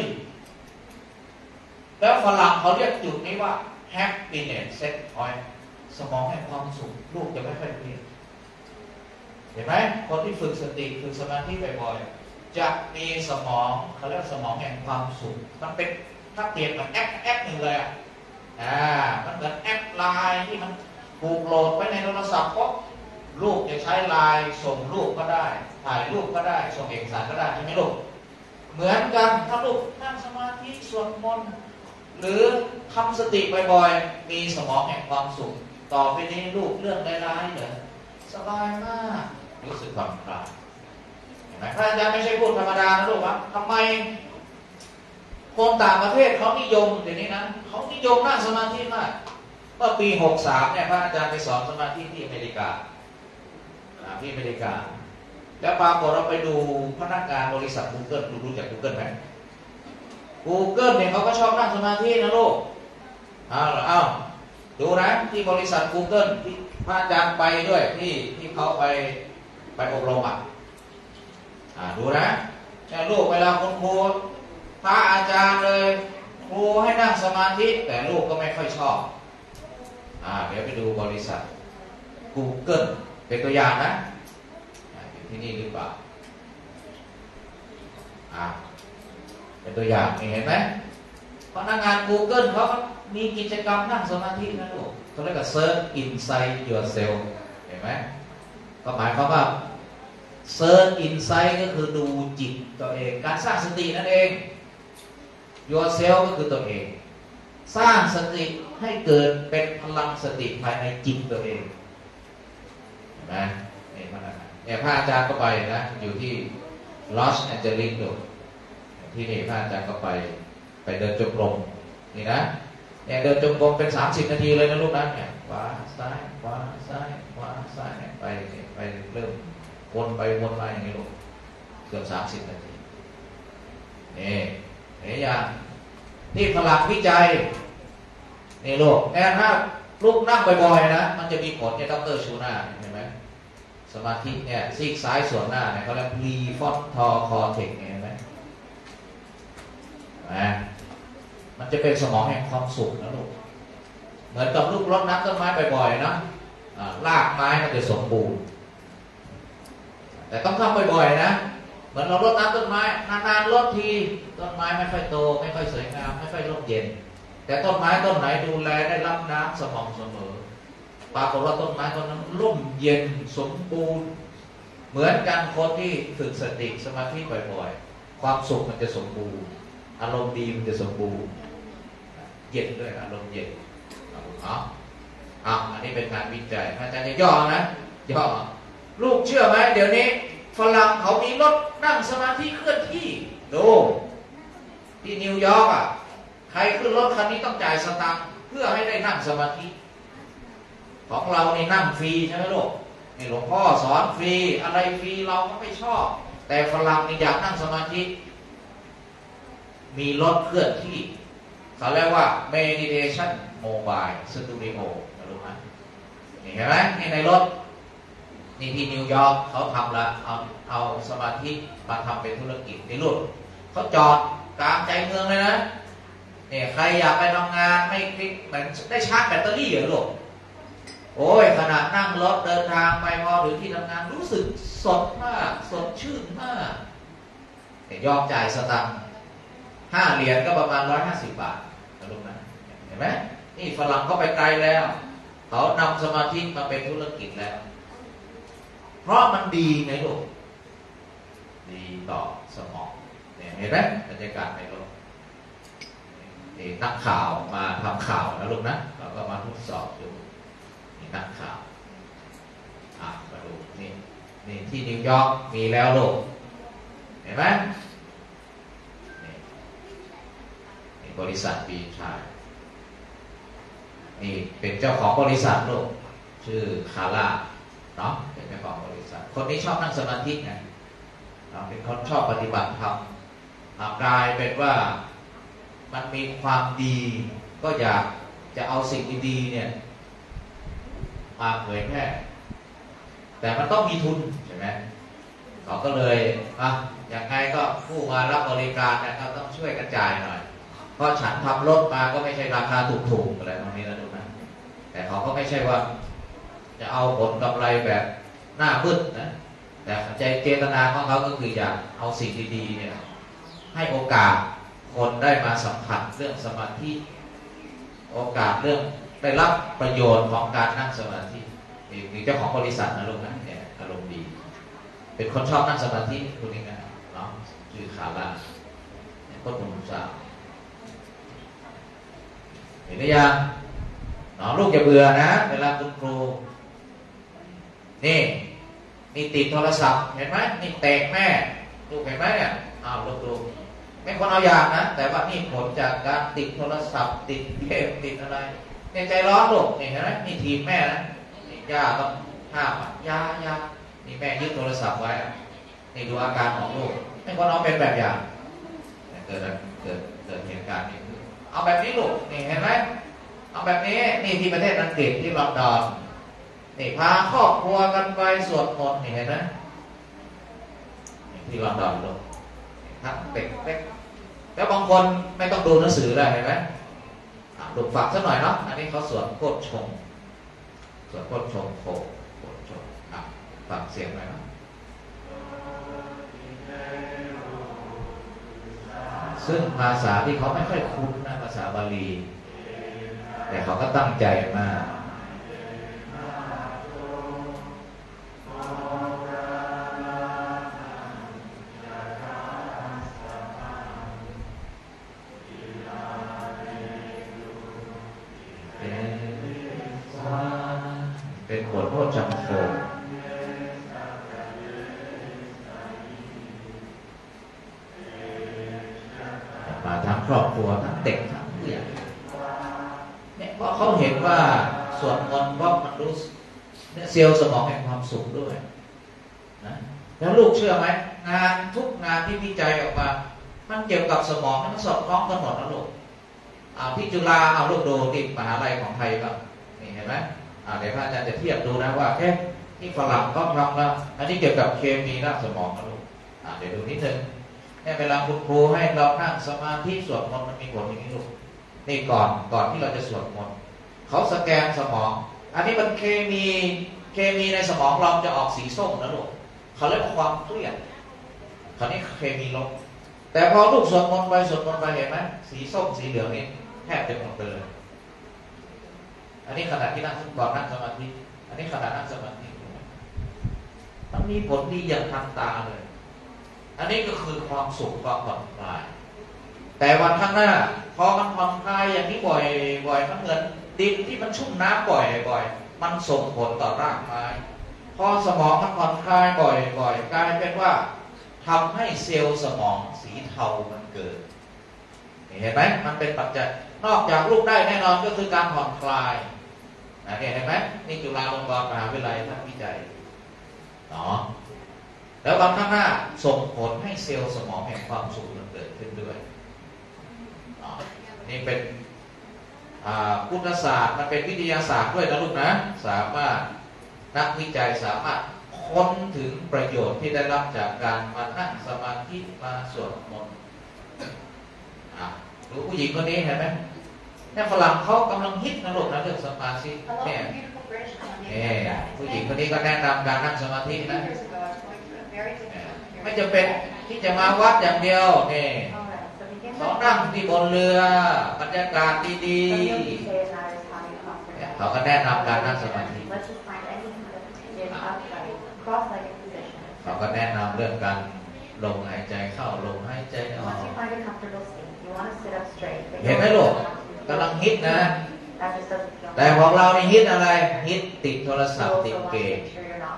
แล้วฝรั่งเขาเรียกจุดนี้ว่า happiness set point สมองแห่งความสุขลูกจะไม่ค่อยเปลี่ยนเห็นไหมคนที่ฝึกสติฝึกสมาธิบ่อยๆจะมีสมองเขาเรียกสมองแห่งความสุขมันเป็นถ้าเปลี่ยนกับแอปแอปหนึ่งเลยอ่ะอ่ามันเหมือนแอปไลน์ที่มันถูกโหลดไว้ในโทรศัพท์ปุ๊บลูกจะใช้ไลน์ส่งรูปก็ได้ถ่ายรูปก็ได้ส่งเอกสารก็ได้ใช่ไหมลูกเหมือนกันถ้าลูกนั่งสมาธิสวดมนต์หรือทำสติบ่อยๆมีสมองแห่งความสุขต่อไปนี้ลูกเรื่องร้ายๆเหรอสบายมากรู้สึกผ่อนคลายเห็นไหมพระอาจารย์ไม่ใช่พูดธรรมดานะลูกครับทำไมคนต่างประเทศเขานิยมเดี๋ยวนี้นะเขานิยมนั่งสมาธิมากเมื่อปีหกสามเนี่ยพระอาจารย์ไปสอนสมาธิที่อเมริกาที่อเมริกาแล้วปรากฏเราไปดูพนักงานบริษัท Google รู้รู้จัก Google ไหม Google เนี่ยเขาก็ชอบนั่งสมาธินะลูกอ้าวอ้าวดูนะที่บริษัท Google ที่พระอาจารย์ไปด้วยที่ที่เขาไปไปอบรมอ่ะอ่าดูนะแต่ลูกเวลาคุณครูพระอาจารย์เลยครูให้นั่งสมาธิแต่ลูกก็ไม่ค่อยชอบอ่าเดี๋ยวไปดูบริษัท Google เป็นตัวอย่างนะอยู่ที่นี่หรือเปล่าอ่าเป็นตัวอย่างเห็นไหมพนักงาน Google เขามีกิจกรรมนั่งสมาธินะลูกเขาเรียกว่า Search Inside Yourself เห็นไหมก็หมายความว่า Search Inside ก็คือดูจิตตัวเองการสร้างสตินั่นเอง Yourself ก็คือตัวเองสร้างสติให้เกิดเป็นพลังสติภายในจิตตัวเองเห็นไหมนี่พนักงานเนี่ยพระอาจารย์ก็ไปนะอยู่ที่ลอสแอนเจลิสดูที่นี่พระอาจารย์ก็ไปไปเดินจงกรมนี่นะเนี่ยเดินจงกรมเป็นสามสิบนาทีเลยนะลูกนะเนี่ยขวาซ้ายขวาซ้ายขวาซ้ายเนี่ยไปไปเริ่มวนไปวนมาอย่างนี้ลูกเกือบสามสิบนาทีนี่นี่อย่างที่ฝรั่งวิจัยนี่ลูกแน่ถ้าลูกนั่งบ่อยๆนะมันจะมีผลเนี่ยดร.ชูน่าเห็นไหมสมาธิเนี่ยซีกซ้ายส่วนหน้าเนี่ยเขาเรียกพรีฟอนทอคอเทกเห็นไหมนะมันจะเป็นสมองแห่งความสุขนะลูกเหมือนกับลูกรดน้ำต้นไม้บ่อยๆนะรากไม้มันจะสมบูรณ์แต่ต้องทำบ่อยๆนะเหมือนเรารดน้ำต้นไม้นานๆรดทีต้นไม้ไม่ค่อยโตไม่ค่อยสวยงามไม่ค่อยร่มเย็นแต่ต้นไม้ต้นไหนดูแลได้รับน้ำสม่ำเสมอปรากฏว่าต้นไม้ต้นนั้นร่มเย็นสมบูรณ์เหมือนกันคนที่ฝึกสติสมาธิบ่อยๆความสุขมันจะสมบูรณ์อารมณ์ดีมันจะสมบูรณ์เย็นด้วยอารมณ์เย็นเอาเอาอันนี้เป็นงานวิจัยอาจารย์จะย่อนะย่อลูกเชื่อไหมเดี๋ยวนี้ฝรั่งเขามีรถนั่งสมาธิเคลื่อนที่ดูที่นิวยอร์กอ่ะใครขึ้นรถคันนี้ต้องจ่ายสตางค์เพื่อให้ได้นั่งสมาธิของเราในนั่งฟรีใช่ไหมลูกนี่หลวงพ่อสอนฟรีอะไรฟรีเราก็ไม่ชอบแต่ฝรั่งนี่อยากนั่งสมาธิมีรถเคลื่อนที่เขาเรียกว่า meditation mobile studio รู้ไหมนี่เห็นไหมนี่ในรถนี่ที่นิวยอร์กเขาทำละเอาเอาสมาธิมาทำเป็นธุรกิจในรุ่นเขาจอดกลางใจเมืองเลยนะเนี่ยใครอยากไปทำงานไม่คลิกเหมือนได้ชาร์จแบตเตอรี่เหรอลูกโอ้ยขณะนั่งรถเดินทางไปพอถึงที่ทำงานรู้สึกสดมากสดชื่นมากเนี่ยยอมจ่ายสตังค์ห้าเหรียญก็ประมาณร้อยห้าสิบบาทนะลูกนะเห็นไหมนี่ฝรั่งเขาไปไกลแล้วเขานำสมาธิมาเป็นธุรกิจแล้วเพราะมันดีไงลูกดีต่อสมองเนี่ยเห็นไหมบรรยากาศในรถนี่นักข่าวมาทำข่าวนะลูกนะเราก็มาทดสอบดูนี่นักข่าวอ่ะมาดูนี่นี่ที่นิวยอร์กมีแล้วลูกเห็นไหมนี่นี่บริษัทบีชานี่เป็นเจ้าของบริษัทลูกชื่อคาร่าเนาะเป็นเจ้าของบริษัทคนนี้ชอบนั่งสมาธิไงเป็นคนชอบปฏิบัติธรรมกลายเป็นว่ามันมีความดีก็อยากจะเอาสิ่งดีๆเนี่ยมาเผยแพร่แต่มันต้องมีทุนใช่ไหมเขาก็เลยอ่ะอย่างไงก็ผู้มารับบริการเนี่ยก็ต้องช่วยกระจายหน่อยเพราะฉันทำรถมาก็ไม่ใช่ราคาถูกๆอะไรตรงนี้นะทุกท่านแต่เขาก็ไม่ใช่ว่าจะเอาผลกำไรแบบหน้ามืดนะแต่ใจเจตนาของเขาก็คืออยากเอาสิ่งดีๆเนี่ยให้โอกาสคนได้มาสัมผัสเรื่องสมาธิโอกาสเรื่องได้รับประโยชน์ของการนั่งสมาธิมีเจ้าของบริษัทนะลูกนะเนี่ยอารมณ์ดีเป็นคนชอบนั่งสมาธิคุณนี่นะเนาะชื่อคาร่าเนี่ยคนหนุ่มสาวเห็นหรือยังเนาะลูกอย่าเบื่อนะเวลาคุณครูนี่นี่ติดโทรศัพท์เห็นไหมนี่เตะแม่ลูกเห็นไหมเนี่ยอ้าวลูกดูไม่คนเอาอย่างนะแต่ว่านี่ผลจากการติดโทรศัพท์ติดเกมติดอะไรเนี่ยใจร้อนลูกนี่เห็นไหมนี่ทีมแม่นะนี่ย่าต้องห้ามย่าย่านี่แม่ยึดโทรศัพท์ไว้นี่ดูอาการของลูกไม่คนเอาเป็นแบบอย่างเกิดเกิดเกิดเหตุการณ์นี้เอาแบบนี้ลูกนี่เห็นไหมเอาแบบนี้นี่ที่ประเทศอังกฤษที่ลอนดอนนี่พาครอบครัวกันไปสวดมนต์นี่เห็นไหมที่ลอนดอนลูกทั้งเด็กเล็กแล้วบางคนไม่ต้องดูหนังสือเลยเห็นไหมดูฝากสักหน่อยเนาะอันนี้เขาสวดโคตรชงสวดโคตรชงโคโคตรชงอ่ะฟังเสียงหน่อยนะซึ่งภาษาที่เขาไม่ค่อยคุ้นนะภาษาบาลีแต่เขาก็ตั้งใจมากเป็นบทโพชฌงค์โคมาทั้งครอบครัวทั้งเด็กทั้งผู้ใหญ่เนี่ยเพราะเขาเห็นว่าสวดมนต์ว่ามันรู้เนี่ยเซลล์สมองแห่งความสุขด้วยนะแล้วลูกเชื่อไหมงานทุกงานที่วิจัยออกมามันเกี่ยวกับสมองมันสอดคล้องกันหมดนะลูกเอาที่จุฬาเอาลูกดูที่มหาลัยของไทยบ้างนี่เห็นไหมเดี๋ยวพระอาจารย์จะเทียบดูนะว่าเอ๊ะที่ฝรั่งก็ทำแล้วอันนี้เกี่ยวกับเคมีด้านสมองนะลูกเดี๋ยวดูนิดนึงเนี่ยเวลาคุณครูให้เรานั่งสมาธิสวดมนต์มันมีผลอย่างนี้ลูกนี่ก่อนก่อนที่เราจะสวดมนต์เขาสแกนสมองอันนี้มันเคมีเคมีในสมองเราจะออกสีส้มนะลูกเขาเรียกว่าความเครียดคราวนี้เคมีลบแต่พอลูกสวดมนต์ไปสวดมนต์ไปเห็นไหมสีส้มสีเหลืองนี่แทบจะหมดไปเลยอันนี้ขณะที่นั่งก่อนนั่งสมาธิอันนี้ขณะนั่งสมาธิมันมีผลดีอย่างทันตาเลยอันนี้ก็คือความสุขความผ่อนคลายแต่วันข้างหน้าพอมันผ่อนคลายอย่างนี้บ่อยบ่อยมันเหมือนดินที่มันชุ่มน้ำบ่อยบ่อยมันส่งผลต่อร่างกายพอสมองมันผ่อนคลายบ่อยบ่อยกลายเป็นว่าทำให้เซลล์สมองสีเทามันเกิดเห็นไหมมันเป็นปัจจัยนอกจากลูกได้แน่นอนก็คือการผ่อนคลายนะเนี่ยเห็นไหมนี่จุฬาลงกรณ์มหาวิทยาลัยท่านวิจัยเนาะแล้ววันข้างหน้าส่งผลให้เซลล์สมองแห่งความสุขมันเกิดขึ้นด้วยเนาะนี่เป็นพุทธศาสตร์มันเป็นวิทยาศาสตร์ด้วยนะลูกนะสามารถนักวิจัยสามารถค้นถึงประโยชน์ที่ได้รับจากการมานั่งสมาธิมาสวดมนต์ดูผู้หญิงคนนี้เห็นไหมเนี่ยฝรั่งเขากำลังฮิตนะลูกนะเรื่องสมาธิเนี่ยเนี่ยผู้หญิงคนนี้ก็แนะนำการนั่งสมาธินะไม่จะเป็นที่จะมาวัดอย่างเดียวนี่เขานั่งที่บนเรือบรรยากาศดีๆเขาก็แนะนำการนั่งสมาธิเขาก็แนะนำเรื่องการลมหายใจเข้าลมหายใจออกเห็นไหมลูกกำลังฮิตนะแต่ของเราในฮิตอะไรฮิตติดโทรศัพท์ติดเกม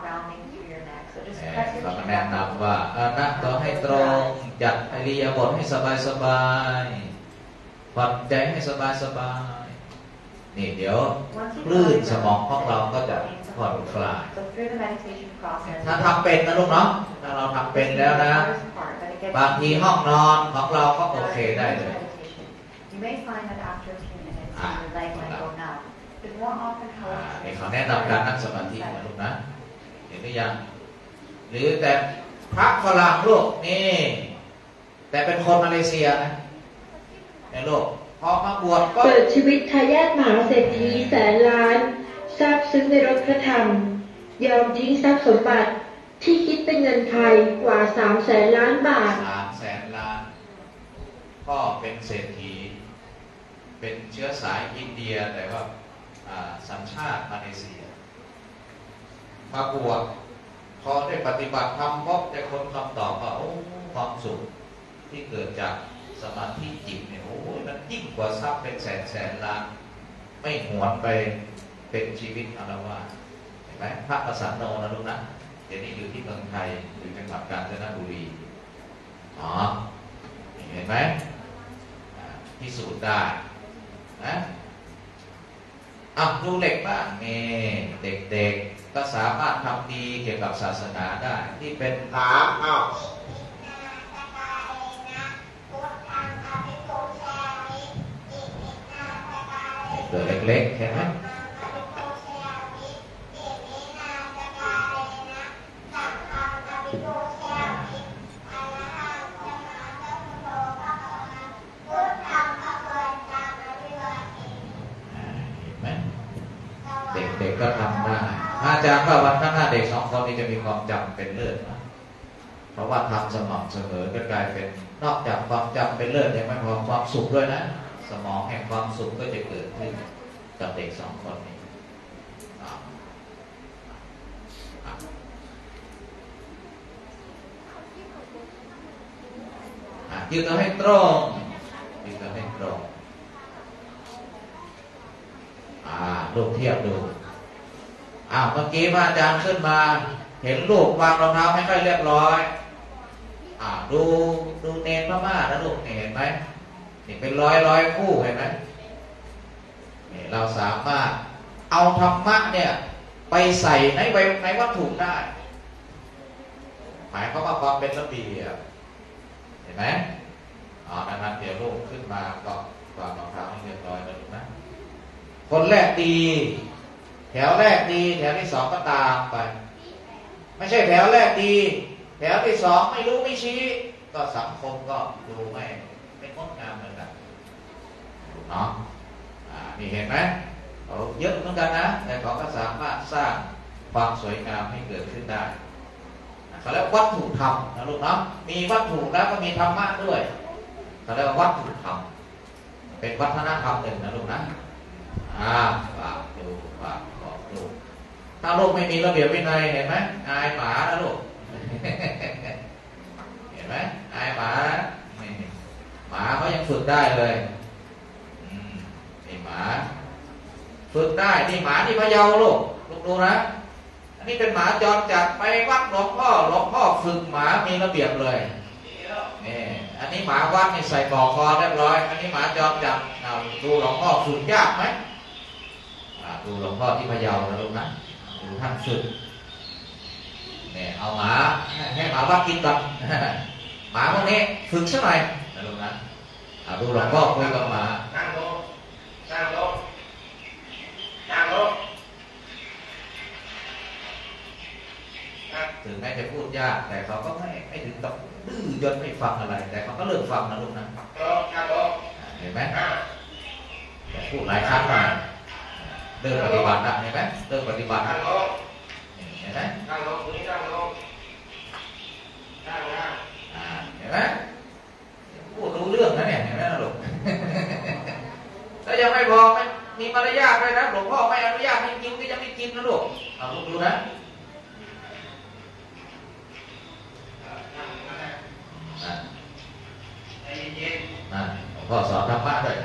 เขาก็แนะนำว่านั่งต่อให้ตรงจัดอิริยาบถให้สบายๆผ่อนใจให้สบายๆนี่เดี๋ยวคลื่นสมองของเราก็จะผ่อนคลายถ้าทำเป็นนะลูกเนาะถ้าเราทำเป็นแล้วนะบางทีห้องนอนของเราก็โอเคได้เลยอ่านี่เขาแนะนำการนั่งสมาธินะลูกนะเห็นหรือยังหรือแต่พระฝรั่งลูกนี่แต่เป็นคนมาเลเซียนะในโลกพอมาบวชก็เปิดชีวิตทายาทมหาเศรษฐีแสนล้านทราบซึ้งในรสพระธรรมยอมทิ้งทรัพย์สมบัติที่คิดเป็นเงินไทยกว่าสามแสนล้านบาทสามแสนล้านพ่อเป็นเศรษฐีเป็นเชื้อสายอินเดียแต่ว่าสัญชาติมาเลเซียมาบวชพอได้ปฏิบัติธรรมพบได้คนคำตอบว่าโอ้ความสุขที่เกิดจากสมาธิจิตเนี่ยโอ้ยมันยิ่งกว่าทรัพย์เป็นแสนแสนล้านไม่หวนไปเป็นชีวิตอารวาสเห็นไหมพระประสานโนนะลูกนะเดี๋ยวนี้อยู่ที่เมืองไทยอยู่จังหวัดกาญจนบุรีอ๋อเห็นไหมพิสูจน์ได้นะอ่ะดูเด็กบ้างนี่เด็กๆก็สามารถทำดีเกี่ยวกับศาสนาได้ที่เป็นถามอ้าวตัวเล็กๆเห็นไหมเด็กๆก็ทำได้อาจารย์ว่าวันข้างหน้าเด็กสองคนนี้จะมีความจำเป็นเลิศนะเพราะว่าทำสม่ำเสมอก็กลายเป็นนอกจากความจำเป็นเลิศยังไม่พอความสุขด้วยนะสมองแห่งความสุขก็จะเกิดขึ้นกับเด็กสองคนนี้ยืนตัวให้ตรงยืนตัวให้ตรงลูกเทียบดูอ้าวเมื่อกี้พระอาจารย์ขึ้นมาเห็นลูกวางรองเท้าไม่ค่อยเรียบร้อยอ่าดูดูเนรพม่านะลูกนี่เห็นไหมนี่เป็นร้อยร้อยคู่เห็นไหมนี่เราสามารถเอาธรรมะเนี่ยไปใส่ในในวัตถุได้หมายความว่าความเป็นระเบียบเห็นไหมอ๋อดังนั้นเดี๋ยวลูกขึ้นมาก็วางรองเท้าให้เรียบร้อยนะลูกนะคนแรกดีแถวแรกดีแถวที่สองก็ตามไปไม่ใช่แถวแรกดีแถวที่สองไม่รู้ไม่ชี้ก็สังคมก็ดูไม่ไม่งดงามเหมือนกันเนาะอ่านี่เห็นไหมเขาเยอะเหมือนกันนะแต่เขาก็สามารถสร้างความสวยงามให้เกิดขึ้นได้เขาเรียกวัตถุธรรมนะลูกเนาะมีวัตถุแล้วก็มีธรรมะด้วยเขาเรียกวัตถุธรรมเป็นวัฒนธรรมหนึ่งนะลูกนะอ่าฝากดูฝากบอกลูกถ้าลูกไม่มีระเบียบวินัยเห็นไหมอายหมานะลูกเห็นไหมอายหมาหมาเขายังฝึกได้เลยนี่หมาฝึกได้นี่หมาที่พะเยาลูกลูกดูนะอันนี้เป็นหมาจรจัดไปวัดหลวงพ่อหลวงพ่อฝึกหมามีระเบียบเลยนี่อันนี้หมาวัดนี่ใส่ปลอกคอเรียบร้อยอันนี้หมาจรจัดดูหลวงพ่อฝึกยากไหมดูหลวงพ่อที่พะเยานะลูกนะดูท่านฝึกเนี่ยเอาหมาให้หมาบ้ากินก่อนหมาพวกนี้ฝึกสักหน่อยนะลูกนะเอาดูหลวงพ่อคุยกับหมานั่งลงนั่งลงนั่งลงถึงแม้จะพูดยากแต่เขาก็ไม่ไม่ถึงกับดื้อจนไม่ฟังอะไรแต่เขาก็เลิกฟังนะลูกนะเห็นไหมพูดหลายครั้งมาเดินปฏิบัตินะเห็นไหมเดินปฏิบัติเห็นไหมนั่งลงนี่นั่งลงนั่งนั่งเห็นไหมพูดรู้เรื่องนะเนี่ยเห็นไหมนะลูกแล้วยังไม่พอไม่มีมารยาทด้วยนะหลวงพ่อไม่อนุญาตให้กินก็ยังไม่กินนะลูกเอาลูกดูนะนั่นหลวงพ่อสอนธรรมะด้วย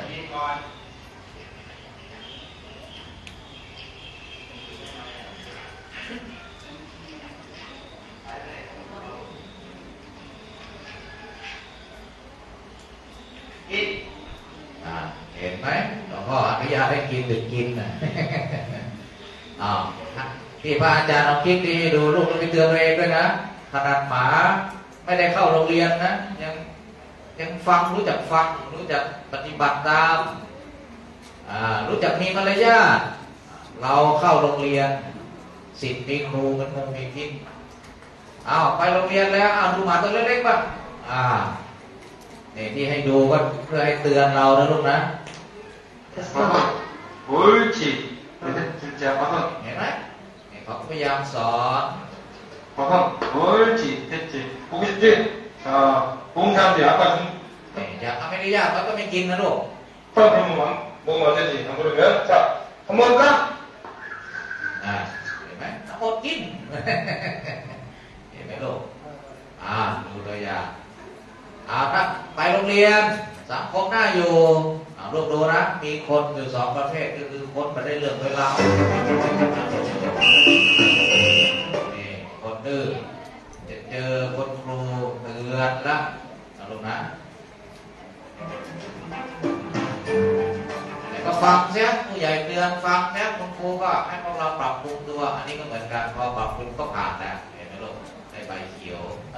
เห็นไหมหลวงพ่ออนุญาตให้กินหรือกินนะอ้าวพี่พระอาจารย์ลองคิดดีดูลูกต้องไปเตือนตัวเองด้วยนะขนาดหมาไม่ได้เข้าโรงเรียนนะยังยังฟังรู้จักฟังรู้จักปฏิบัติตามรู้จักมีมารยาทเราเข้าโรงเรียนศิษย์มีครูมันงงมีกินเอาไปโรงเรียนแล้วเอาดูหมาตัวเล็กๆบ้างอ่านี่ที่ให้ดูก็เพื่อให้เตือนเรานะลูกนะเห็นไหมเขาพยายามสอนอยากทำให้ได้ยากเราก็ไม่กินนะลูกอ่าเห็นไหมทั้งหมดกินเห็นไหมลูกอ่าดูตัวอย่างอ่าครับไปโรงเรียนสังคมน่าอยู่เอาลูกดูนะมีคนอยู่สองประเภทก็คือคนมาได้เรื่องเวลานี่คนดื้อจะเจอคนครูเตือนละเอาลูกนะแต่ก็ฟังเสียผู้ใหญ่เตือนฟังแล้วคุณครูก็ให้พวกเราปรับปรุงตัวอันนี้ก็เหมือนกันพอปรับปรุงก็ผ่านแล้วเห็นไหมลูกได้ใบเขียว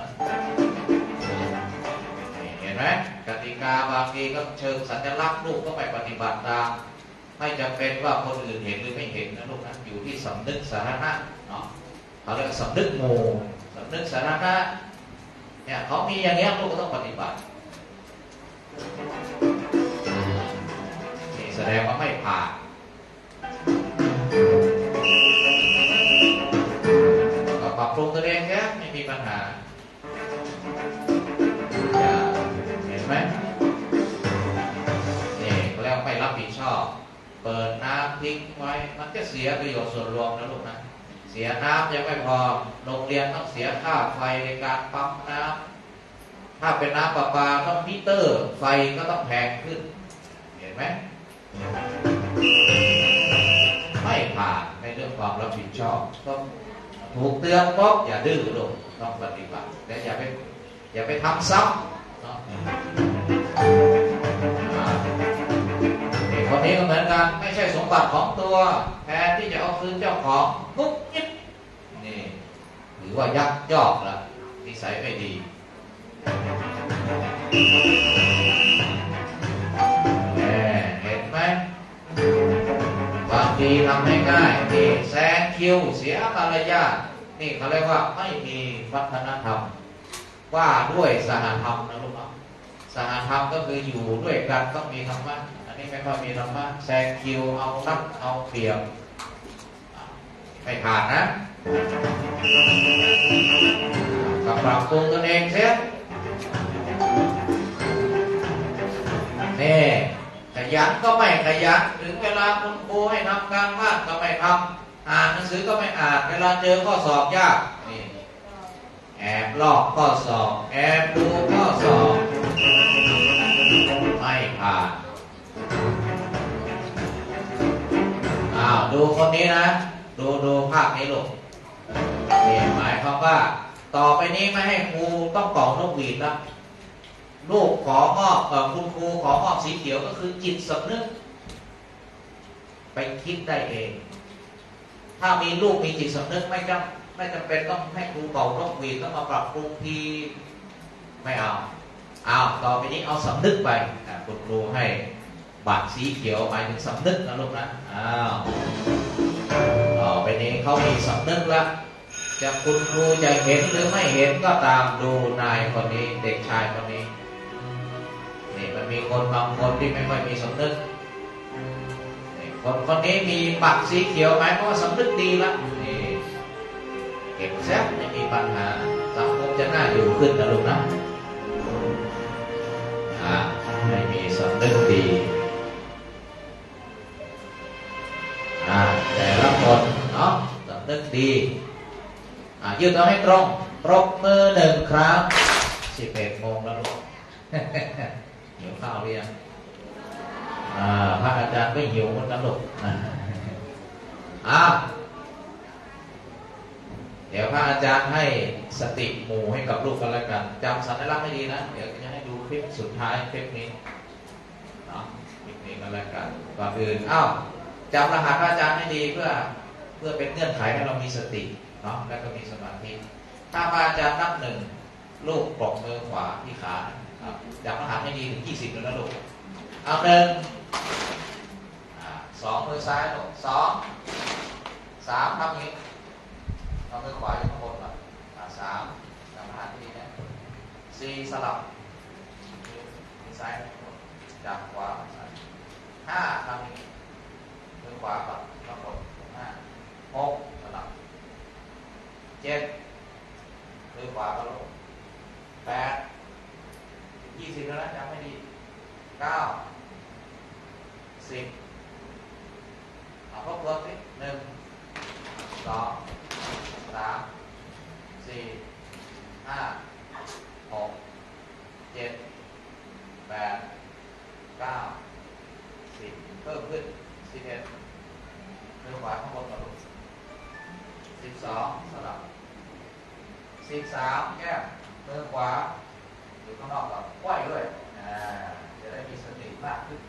เห็นไหมกติกาบางทีก็เชิงสัญลักษณ์ลูกก็ไม่ปฏิบัติตามไม่จำเป็นว่าคนอื่นเห็นหรือไม่เห็นนะลูกนะอยู่ที่สำนึกสาธารณะเนาะเขาเรียกสำนึกหมู่สำนึกสาธารณะเนี่ยเขามีอย่างเงี้ยลูกก็ต้องปฏิบัตินี่แสดงว่าไม่ผ่านก็ปรับปรุงตัวเองแค่ไม่มีปัญหาเห็นไหมนี่เขาเรียกไม่รับผิดชอบเปิดน้ำทิ้งไว้มันจะเสียประโยชน์ส่วนรวมนะลูกนะเสียน้ำยังไม่พอโรงเรียนต้องเสียค่าไฟในการปั๊มน้ำถ้าเป็นน้ำประปาต้องมิเตอร์ไฟก็ต้องแพงขึ้นเห็นไหมไม่ผ่านในเรื่องความรับผิดชอบต้องถูกเตือนปุ๊บอย่าดื้อลูกต้องปฏิบัติและอย่าไปอย่าไปทำซ้ำเนาะคนนี้ก็เหมือนกันไม่ใช่สมบัติของตัวแทนที่จะเอาคืนเจ้าของปุ๊บยิบนี่หรือว่ายักยอกละนิสัยไม่ดีเห็นไหมบางทีทำให้ง่ายนี่แซงคิวเสียมารยาทนี่เขาเรียกว่าไม่มีวัฒนธรรมว่าด้วยสหธรรมนะลูกน้องสหธรรมก็คืออยู่ด้วยกันต้องมีธรรมะอันนี้ไม่ค่อยมีธรรมะแซงคิวเอานับเอาเปรียบไม่ผ่านนะก็ปรับปรุงตนเองเสียนี่ขยันก็ไม่ขยันถึงเวลาคุณครูให้ทำการบ้านก็ไม่ทำอ่านหนังสือก็ไม่อ่านเวลาเจอข้อสอบยากนี่แอบลอกข้อสอบแอบดูข้อสอบไม่ผ่านอ้าวดูคนนี้นะดูดูภาพนี้ลูกนี่หมายความว่าต่อไปนี้ไม่ให้ครูต้องเป่านกหวีดแล้วลูกขอมอบเอ่อคุณครูขอมอบสีเขียวก็คือจิตสำนึกไปคิดได้เองถ้ามีลูกมีจิตสำนึกไม่ต้องไม่จำเป็นต้องให้ครูเป่านกหวีดต้องมาปรับปรุงทีไม่เอาเอาต่อไปนี้เอาสำนึกไปคุณครูให้บัตรสีเขียวหมายถึงสำนึกนะลูกนะอ้าวต่อไปนี้เขามีสำนึกแล้วจะคุณครูจะเห็นหรือไม่เห็นก็ตามดูนายคนนี้เด็กชายคนนี้นี่มันมีคนบางคนที่ไม่ค่อยมีสำนึกนี่คนคนนี้มีบัตรสีเขียวหมายความว่าสำนึกดีแล้วนี่เก็บแซ่บไม่มีปัญหาสังคมจะน่าอยู่ขึ้นนะลูกนะอ่าไม่มีสำนึกดีอ่าแต่ละคนเนาะสำนึกดีอ่ายืดเอาให้ตรงปรบมือหนึ่งครั้งสิบเอ็ดโมงแล้วลูกหิวข้าวหรือยังอ่าพระอาจารย์ไม่หิวมันนะลูกอ่าเดี๋ยวพระอาจารย์ให้สติหมู่ให้กับลูกกันแล้วกันจำสัญลักษณ์ให้ดีนะเดี๋ยวจะให้ดูคลิปสุดท้ายคลิปนี้เนาะคลิปนี้กันแล้วกันก่อนอื่นอ้าวจำรหัสพระอาจารย์ให้ดีเพื่อเพื่อเป็นเงื่อนไขให้เรามีสติเนาะแล้วก็มีสมาธิถ้าพระอาจารย์นับหนึ่งลูกปลอกมือขวาที่ขาจำรหัสให้ดีถึงยี่สิบเลยนะลูกเอาหนึ่งสองมือซ้ายลูกสองสามทำอย่างนี้เอามือขวาอยู่ข้างบนก่อนสามจำรหัสให้ดีนะสี่สลับมือซ้ายจับขวาห้าทำอย่างนี้มือขวาก่อนข้างบนห้าหกสลับเจ็ดมือขวาก็ลงแปดยี่สิบแล้วนะจำไม่ดีเก้าสิบเอาครบรถสิหนึ่งสองสามสี่ห้าหกเจ็ดแปดเก้าสิบเพิ่มขึ้นสิบเอ็ดมือขวาข้างบนกับลูกสิบสองสลับสิบสามแก้มมือขวาอยู่ข้างนอกกับไหวด้วยอ่าจะได้มีสติมากขึ้น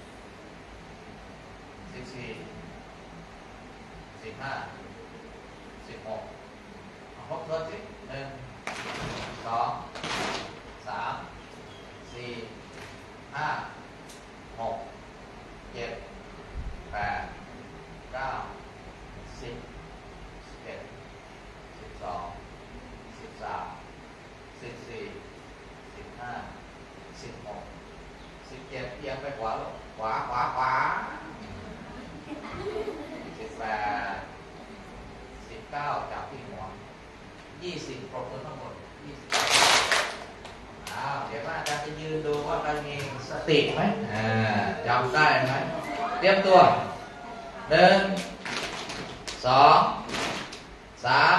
สิบสี่สิบห้าสิบหกเอาครบรถสิหนึ่งสองสามสี่ห้าหกเจ็ดแปดเก้าสิบสิบเอ็ดสิบสองสิบสามสิบสี่สิบห้าสิบหกสิบเจ็ดเอียงไปขวาลูกขวาขวาขวาสิบแปดสิบเก้าจับที่หัวยี่สิบปรบมือทั้งหมดยี่สิบอ้าวเดี๋ยวว่าอาจารย์จะยืนดูว่าเรามีสติไหมอ่าจำได้ไหมเตรียมตัวหนึ่งสองสาม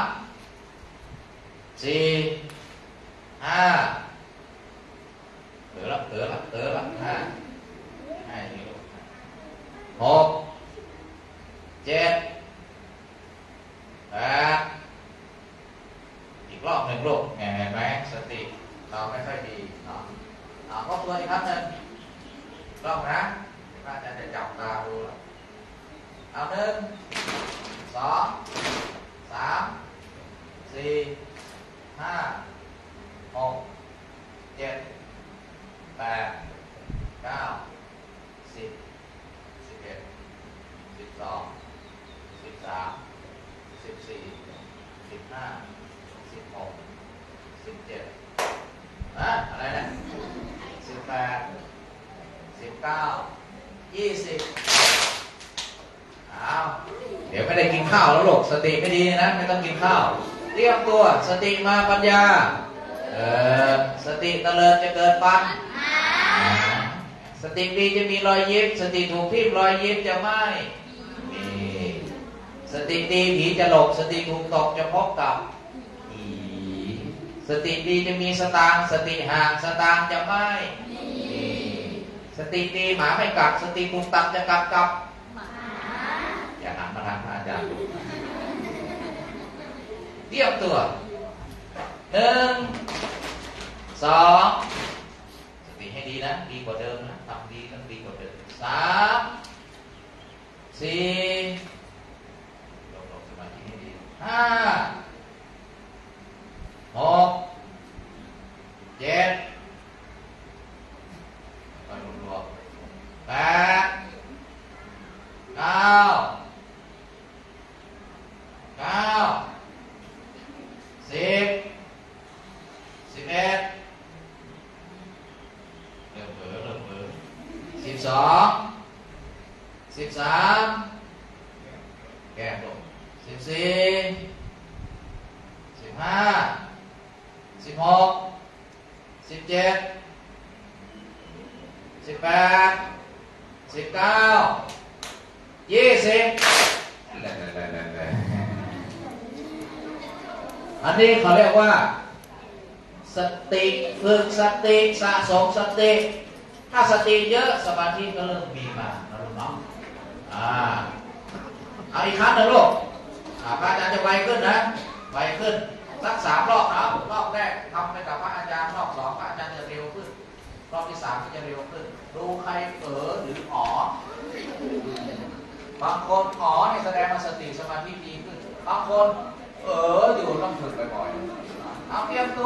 สี่ห้าเต๋อละเต๋อละเต๋อละห้าห้าอย่างนี้ลูกหกเจ็ดแปดอีกรอบหนึ่งลูกเห็นไหมสติเราไม่ค่อยดีเนาะเอาครบตัวอีกครั้งหนึ่งรอบนะพระอาจารย์จะจับตาดูแล้วเอาหนึ่งสองสามสี่ห้าหกเจ็ดแปดเก้าสิบสิบเอ็ดสิบสองสิบสามสิบสี่สิบห้าสิบหกสิบเจ็ดอะอะไรนะสิบแปดสิบเก้ายี่สิบอ้าวเดี๋ยวไม่ได้กินข้าวแล้วลูกสติไม่ดีนะไม่ต้องกินข้าวเตรียมตัวสติมาปัญญาเออสติเตลิดจะเกิดปัญสติดีจะมีรอยยิ้มสติถูกทิ่มรอยยิ้มจะไม่มีสติดีผีจะหลบสติถูกตกจะพบกับผีสติดีจะมีสตางค์สติห่างสตางค์จะไม่มีสติดีหมาไม่กัดสติถูกตัดจะกัดกับหมาอย่าหันมาทางพระอาจารย์เตรียมตัวหนึ่งสองสติให้ดีนะดีกว่าเดิมนะทำดีต้องดีกว่าเดิมสามสี่ลงลงสมาธิให้ดีห้าแก้ลงสิบสี่สิบห้าสิบหกสิบเจ็ดสิบแปดสิบเก้ายี่สิบอันนี้เขาเรียกว่าสติฝึกสติสะสมสติถ้าสติเยอะสมาธิก็เริ่มมีมานะลูกเนาะอ่าเอาอีกครั้งหนึ่งลูกพระอาจารย์จะไวขึ้นนะไวขึ้นสักสามรอบนะรอบแรกทำไปกับพระอาจารย์รอบสองพระอาจารย์จะเร็วขึ้นรอบที่สามก็จะเร็วขึ้นดูใครเผลอหรืออ๋อบางคนอ๋อเนี่ยแสดงว่าสติสมาธิดีขึ้นบางคนเอออยู่ต้องฝึกบ่อยๆเอาเตรียมตัว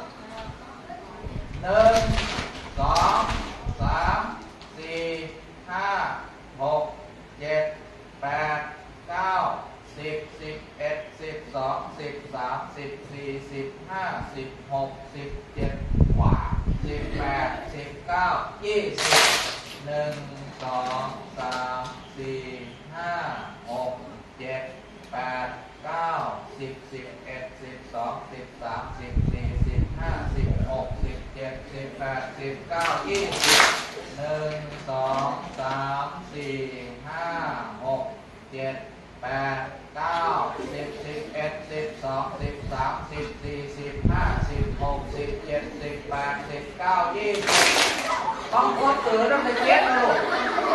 หนึ่งสองสามสี่ห้าหกเจ็ดแปดเก้าสิบสิบเอ็ดสิบสองสิบสามสิบสี่สิบห้าสิบหกสิบเจ็ดกว่าสิบแปดสิบเก้ายี่สิบหนึ่งสองสามสี่ห้าหกเจ็ดแปดเก้าสิบสิบเอ็ดสิบสองสิบสามสิบสี่สิบห้าสิบหกสิบเจ็ดสิบแปดสิบเก้ายี่สิบหนึ่งสองสามสี่ห้าหกเจ็ดแปดเก้าสิบสิบเอ็ดสิบสองสิบสามสิบสี่สิบห้าสิบหกสิบเจ็ดสิบแปดสิบเก้ายี่สิบต้องกดตื่นต้องไปเก็ตนะลูก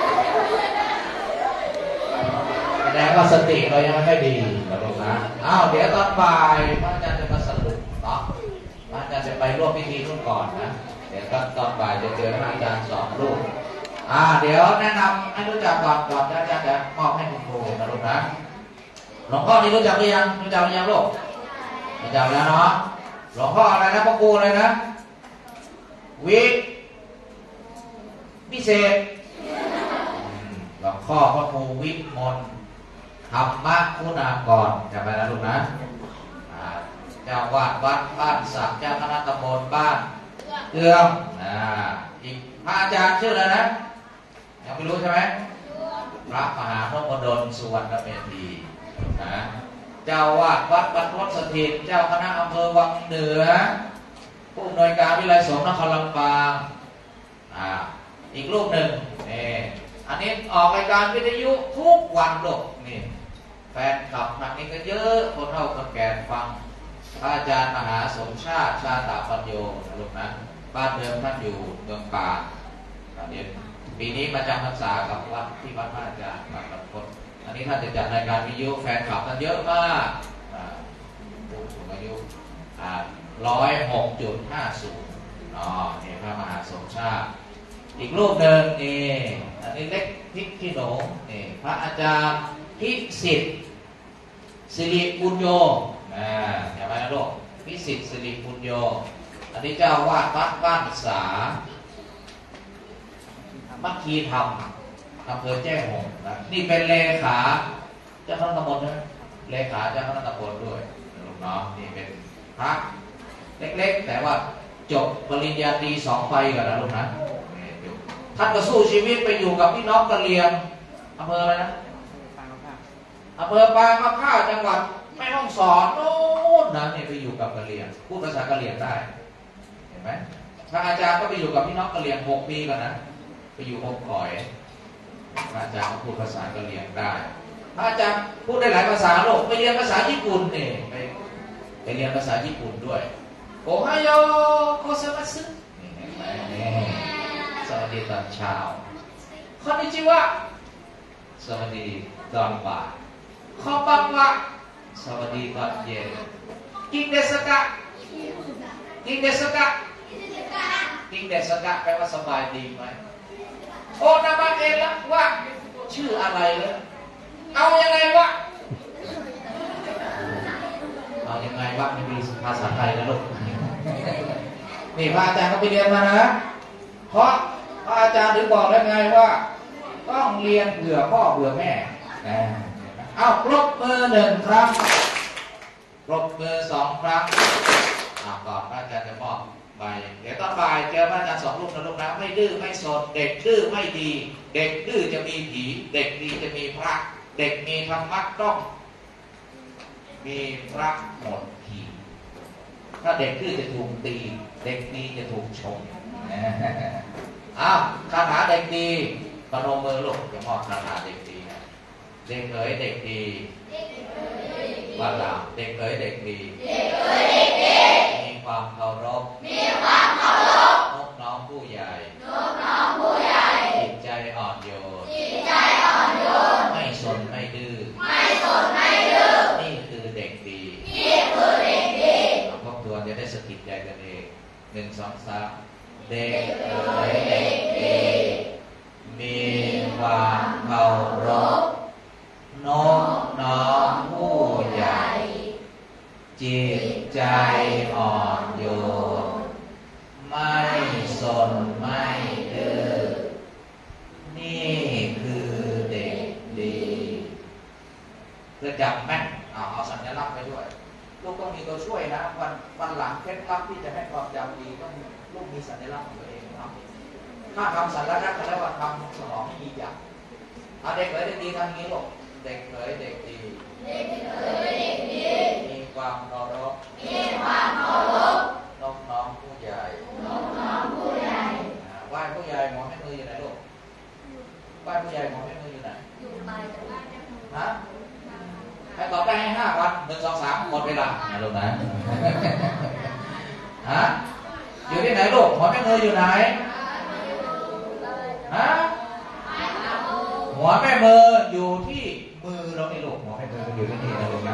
แสดงว่าสติเรายังไม่ดีนะลูกนะอ้าวเดี๋ยวตอนบ่ายพระอาจารย์จะมาสรุปเนาะพระอาจารย์จะไปร่วมพิธีนู่นก่อนนะเดี๋ยวตอนบ่ายจะเจอพระอาจารย์สอนลูกอ่าเดี๋ยวแนะนำให้รู้จักก่อนก่อนอาจารย์จะมอบให้คุณครูนะลูกนะหลวงพ่อนี่รู้จักหรือยังรู้จักหรือยังลูกรู้จักแล้วเนาะหลวงพ่ออะไรนะพ่อครูอะไรนะวิพิเศษหลวงพ่อพ่อครูวิมลธรรมะคุณากรจำไว้นะลูกนะเจ้าวาดวัดบ้านสักเจ้าคณะตำบลบ้านเอื้อมอ่าอีกพระอาจารย์ชื่ออะไรนะยังไม่รู้ใช่ไหมพระมหานพดลสุวรรณเมธีนะเจ้าวาดวัดบรรพตสถิตเจ้าคณะอำเภอวังเหนือผู้อำนวยการวิไลสงฆ์นครลำปางอ่าอีกรูปหนึ่งนี่อันนี้ออกรายการวิทยุทุกวันลูกนี่แฟนคลับทางนี้ก็เยอะคนเฒ่าคนแก่ฟังพระอาจารย์มหาสมชาติชาตาปัญโยนะลูกนะบ้านเดิมท่านอยู่เมืองป่าเดี๋ยวปีนี้มาจำพรรษากับวัดที่วัดพระอาจารย์วัดบรรพตอันนี้ท่านจะจัดรายการวิทยุแฟนคลับท่านเยอะมากผู้สูงอายุร้อยหกจุดห้าศูนย์อ๋อนี่พระมหาสมชาติอีกรูปหนึ่งนี่อันนี้เล็กพิกขี้หนูนี่พระอาจารย์พิสิทธิ์สิริปุญโญนะเห็นไหมนะลูกพิสิทธิ์สิริปุญโญอันนี้เจ้าวาดวัดบ้านสามัคคีธรรมอำเภอแจ้ห่มนะนี่เป็นเลขาเจ้าคณะตำบลนะเลขาเจ้าคณะตำบลด้วยลูกน้องนี่เป็นพระเล็กๆแต่ว่าจบปริญญาตรีสองปีกันนะลูกนะท่านก็สู้ชีวิตไปอยู่กับพี่น้องกะเหรี่ยงอำเภออะไรนะอำเภอปางมะพร้าวจังหวัดแม่ฮ่องสอนโน่นนะนี่ไปอยู่กับกะเหรี่ยงพูดภาษากะเหรี่ยงได้เห็นไหมพระอาจารย์ก็ไปอยู่กับพี่น้องกะเหรี่ยงหกปีกันนะไปอยู่หกก่อยพระอาจารย์ก็พูดภาษากะเหรี่ยงได้พระอาจารย์พูดได้หลายภาษาโลกไปเรียนภาษาญี่ปุ่นนี่ไปไปเรียนภาษาญี่ปุ่นด้วยโอไฮโอโคซามัสึนี่เห็นไหมนี่สวัสดีตอนเช้าคอนนิจิวะสวัสดีตอนบ่ายคอบังวะสวัสดีตอนเย็นกินเดสกะกินเดสกะกินเดสกะแปลว่าสบายดีไหมโอนามาเอละวะชื่ออะไรเลยเอายังไงวะเอายังไงวะไม่มีภาษาไทยนะลูกนี่พระอาจารย์ก็ไปเรียนมานะเพราะพระอาจารย์ถึงบอกแล้วไงว่าต้องเรียนเผื่อพ่อเผื่อแม่เอาปรบมือหนึ่งครั้งปรบมือสองครั้งเอาก่อนพระอาจารย์จะมอบใบเดี๋ยวตอนบ่ายเจอพระอาจารย์สองรูปนะลูกนะไม่ดื้อไม่สนเด็กดื้อไม่ดีเด็กดื้อจะมีผีเด็กดีจะมีพระเด็กมีธรรมะต้องมีพระหมดทีถ้าเด็กดื้อจะถูกตีเด็กดีจะถูกชมอ้าวคาถาเด็กดีปนมมือลูกจะมอบคาถาเด็กดีนะเด็กเอ๋ยเด็กดีว่าเราเด็กเอ๋ยเด็กดีมีความเคารพมีความเคารพนอบน้อมผู้ใหญ่นอบน้อมผู้ใหญ่จิตใจอ่อนโยนจิตใจอ่อนโยนไม่สนไม่ดื้อไม่สนไม่ดื้อนี่คือเด็กดีนี่คือเด็กดีครอบครัวจะได้สกิดใจกันเองหนึ่งสองสามเด็กเอ๋ยเด็กดีมีความเคารพนอบน้อมผู้ใหญ่จิตใจอ่อนโยนไม่สนไม่ดื้อนี่คือเด็กดีเพื่อจับแม่นเอาเอาสัญลักษณ์ไปด้วยลูกต้องมีตัวช่วยนะวันวันหลังเคล็ดลับที่จะให้ความจำดีต้องลูกมีสัญลักษณ์ของตัวเองเนาะถ้าทำสัญลักษณ์ก็แล้วว่าทำสมองไม่มีอย่างเอาเด็กเอ๋ยเด็กดีทำอย่างนี้ลูกเด็กเอ๋ยเด็กดีเด็กเอ๋ยเด็กดีมีความเคารพมีความเคารพนอบน้อมผู้ใหญ่นอบน้อมผู้ใหญ่ไหว้ผู้ใหญ่หมอให้มืออยู่ไหนลูกไหว้ผู้ใหญ่หมอให้มืออยู่ไหนอยู่ปลายกับบ้านฮะให้ตอบได้ให้ห้าวันหนึ่งสองสามหมดเวลานะลูกนะฮะอยู่ที่ไหนลูกหมอให้มืออยู่ไหนฮะหัวแม่มืออยู่ที่มือเราไม่ลูกหัวแม่มืออยู่ที่นี่นะลูกนะ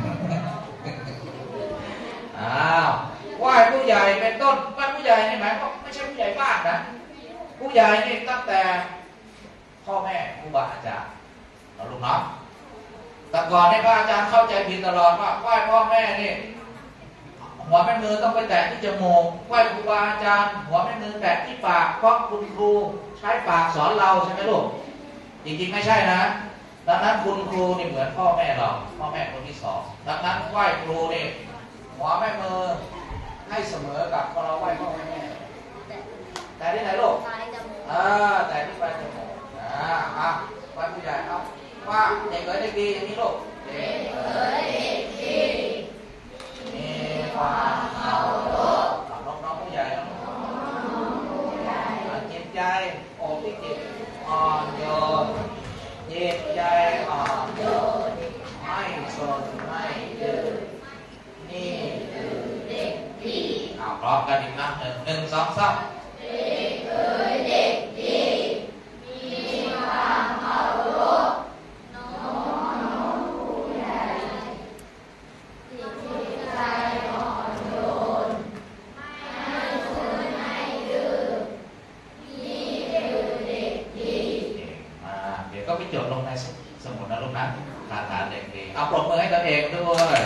อ้าวไหว้ผู้ใหญ่เป็นต้นไหว้ผู้ใหญ่นี่หมายว่าไม่ใช่ผู้ใหญ่บ้านนะผู้ใหญ่นี่ตั้งแต่พ่อแม่ครูบาอาจารย์เราลูกเนาะแต่ก่อนเนี่ยพระอาจารย์เข้าใจผิดตลอดว่าไหว้พ่อแม่นี่หัวแม่มือต้องไปแตะที่จมูกไหว้ครูบาอาจารย์หัวแม่มือแตะที่ปากเพราะคุณครูใช้ปากสอนเราใช่ไหมลูกจริงๆไม่ใช่นะดังนั้นคุณครูนี่เหมือนพ่อแม่เราพ่อแม่คนที่สองดังนั้นไหว้ครูนี่หัวแม่มือให้เสมอกับพอเราไหว้พ่อแม่แต่ที่ไหนลูกอ่าแต่ที่ปลายจมูกอ่าอ่ะไหว้ผู้ใหญ่ครับว่าเด็กเอ๋ยเด็กดีอย่างนี้ลูกเด็กเอ๋ยเด็กดีมีความเคารพน้องน้องผู้ใหญ่น้องผู้ใหญ่จิตใจโอ้ที่จิตอ่อนโยนจิตใจอ่อนโยนไม่สนไม่ดื้อนี่คือเด็กดีเอาพร้อมกันอีกนับหนึ่งหนึ่งสองสามเด็กเอ๋ยเด็กดีมีความเคารพน้อมน้อมผู้ใหญ่จิตใจอ่อนโยนไม่สนไม่ดื้อนี่คือเด็กดีมาเดี๋ยวก็ไปจดลงในสมุดนะลูกนะคาถาเด็กดีเอาปรบมือให้ตัวเองด้วย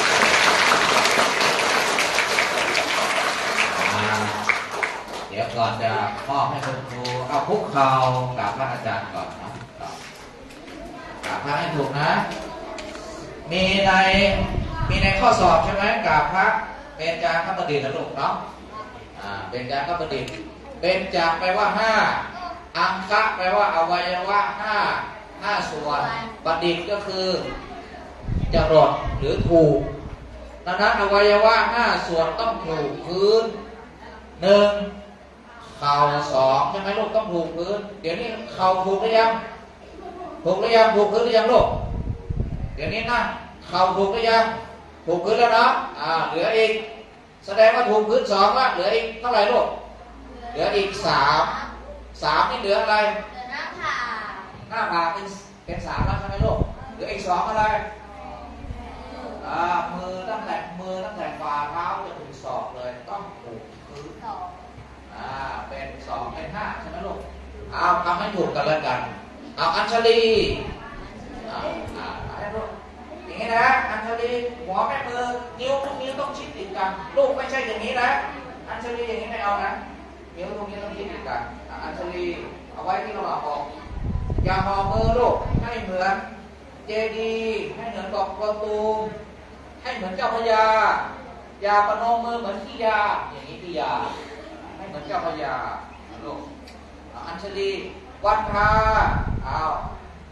เดี๋ยวก่อนจะมอบให้คุณครูเอาคุกเข่ากราบพระอาจารย์ก่อนนะกราบพระให้ถูกนะมีในมีในข้อสอบใช่ไหมกราบพระเป็นจาคประดิษฐ์นะลูกเนาะอ่าเป็นจาคประดิษฐ์เป็นจาแปลว่าห้าอังคะแปลว่าอวัยวะห้าห้าส่วนประดิษฐ์ก็คือจรดหรือถูกดังนั้นอวัยวะห้าส่วนต้องถูกพื้นหนึ่งเข่าสองใช่ไหมลูกต้องถูกพื้นเดี๋ยวนี้เข่าถูกหรือยังถูกหรือยังถูกพื้นหรือยังลูกเดี๋ยวนี้นั่งเข่าถูกหรือยังถูกพื้นแล้วนะอ่าเหลืออีกแสดงว่าถูกพื้นสองละเหลืออีกเท่าไหร่ลูกเหลืออีกสามสามนี่เหลืออะไรหน้าผากหน้าผากเป็นเป็นสามแล้วใช่ไหมลูกเหลืออีกสองอะไรอ่ามือตั้งแต่มือตั้งแต่ฝ่าเท้าจนถึงศอกเลยต้องถูกพื้นอ่าเป็นสองเป็นห้าใช่ไหมลูกเอาทำให้ถูกกันแล้วกันเอาอัญชลีเอาอ่าให้ลูกอย่างนี้นะอัญชลีหัวแม่มือนิ้วทุกนิ้วต้องชิดติดกันลูกไม่ใช่อย่างนี้นะอัญชลีอย่างนี้ไม่เอานะนิ้วทุกนิ้วต้องชิดติดกันอัญชลีเอาไว้ที่ระหว่างอกอย่าห่อมือลูกให้เหมือนเจดีย์ให้เหมือนกอกประตูให้เหมือนเจ้าพญาอย่าประนมมือเหมือนขี้ยาอย่างนี้ขี้ยาให้เหมือนเจ้าพญาลูกอัญชลีวันทาเอา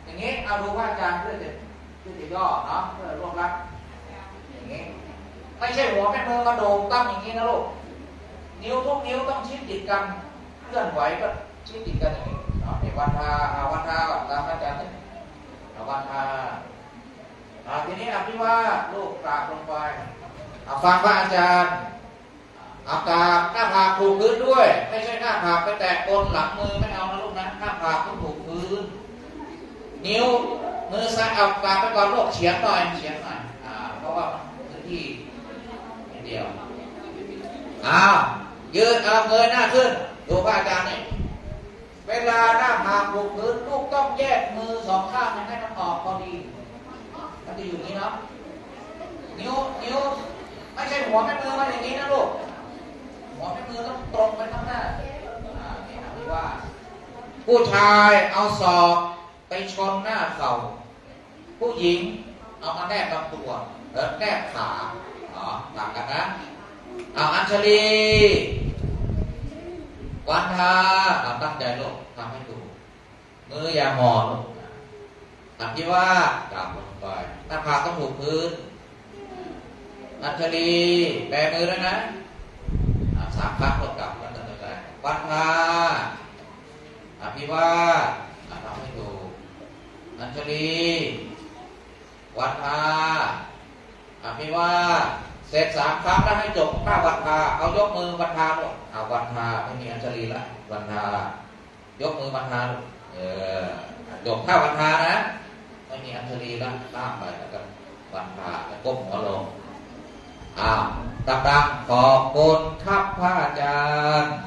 อย่างนี้เอาดูว่าอาจารย์เพื่อจะเพื่อจะย่อเนาะเพื่อรวบรัดอย่างนี้ไม่ใช่หัวแม่มือมาโด่งตั้งอย่างนี้นะลูกนิ้วทุกนิ้วต้องชิดติดกันเคลื่อนไหวก็ชิดติดกันอย่างนี้เนาะนี่วันทาอาวันทาก่อนตามอาจารย์เลยอาวันทาอ่าทีนี้อภิวาสลูกกราบลงไปเอาฟังพระอาจารย์เอากราบหน้าผากถูกพื้นด้วยไม่ใช่หน้าผากไปแตะบนหลังมือไม่เอานะลูกนะหน้าผากต้องถูกพื้นนิ้วมือซ้ายเอากราบไปก่อนลูกเฉียงหน่อยเฉียงหน่อยอ่าเพราะว่าพื้นที่นิดเดียวอ้าวยืนเอาเงยหน้าขึ้นดูพระอาจารย์นี่เวลาหน้าผากถูกพื้นลูกต้องแยกมือสองข้างให้มันออกพอดีมันจะอยู่นี้เนาะนิ้วนิ้วไม่ใช่หัวแม่มือมาอย่างนี้นะลูกหัวแม่มือต้องตรงไปข้างหน้าอ่านี่นะว่าผู้ชายเอาศอกไปชนหน้าเข่าผู้หญิงเอามาแนบลำตัวแล้วแนบขาอ๋อต่างกันนะเอาอัญชลีวันทาเอาตั้งใจลูกทำให้ดูมืออย่าหอลูกทำที่ว่าจับลงไปหน้าผากต้องถูกพื้นอัญชลีแบมือด้วยนะสามครั้งกลับแล้วตั้งใจวันทาอภิวาสทำให้ดูอัญชลีวันทาอภิวาสเสร็จสามครั้งแล้วให้จบหน้าวันทาเอายกมือวันทาลูกเอาวันทาไม่มีอัญชลีละวันทายกมือวันทาลูกเออจบท่าวันทานะไม่มีอัญชลีละตามไปแล้วกันวันทาแล้วก้มหัวลงอ้าวดังๆขอบคุณครับพระอาจารย์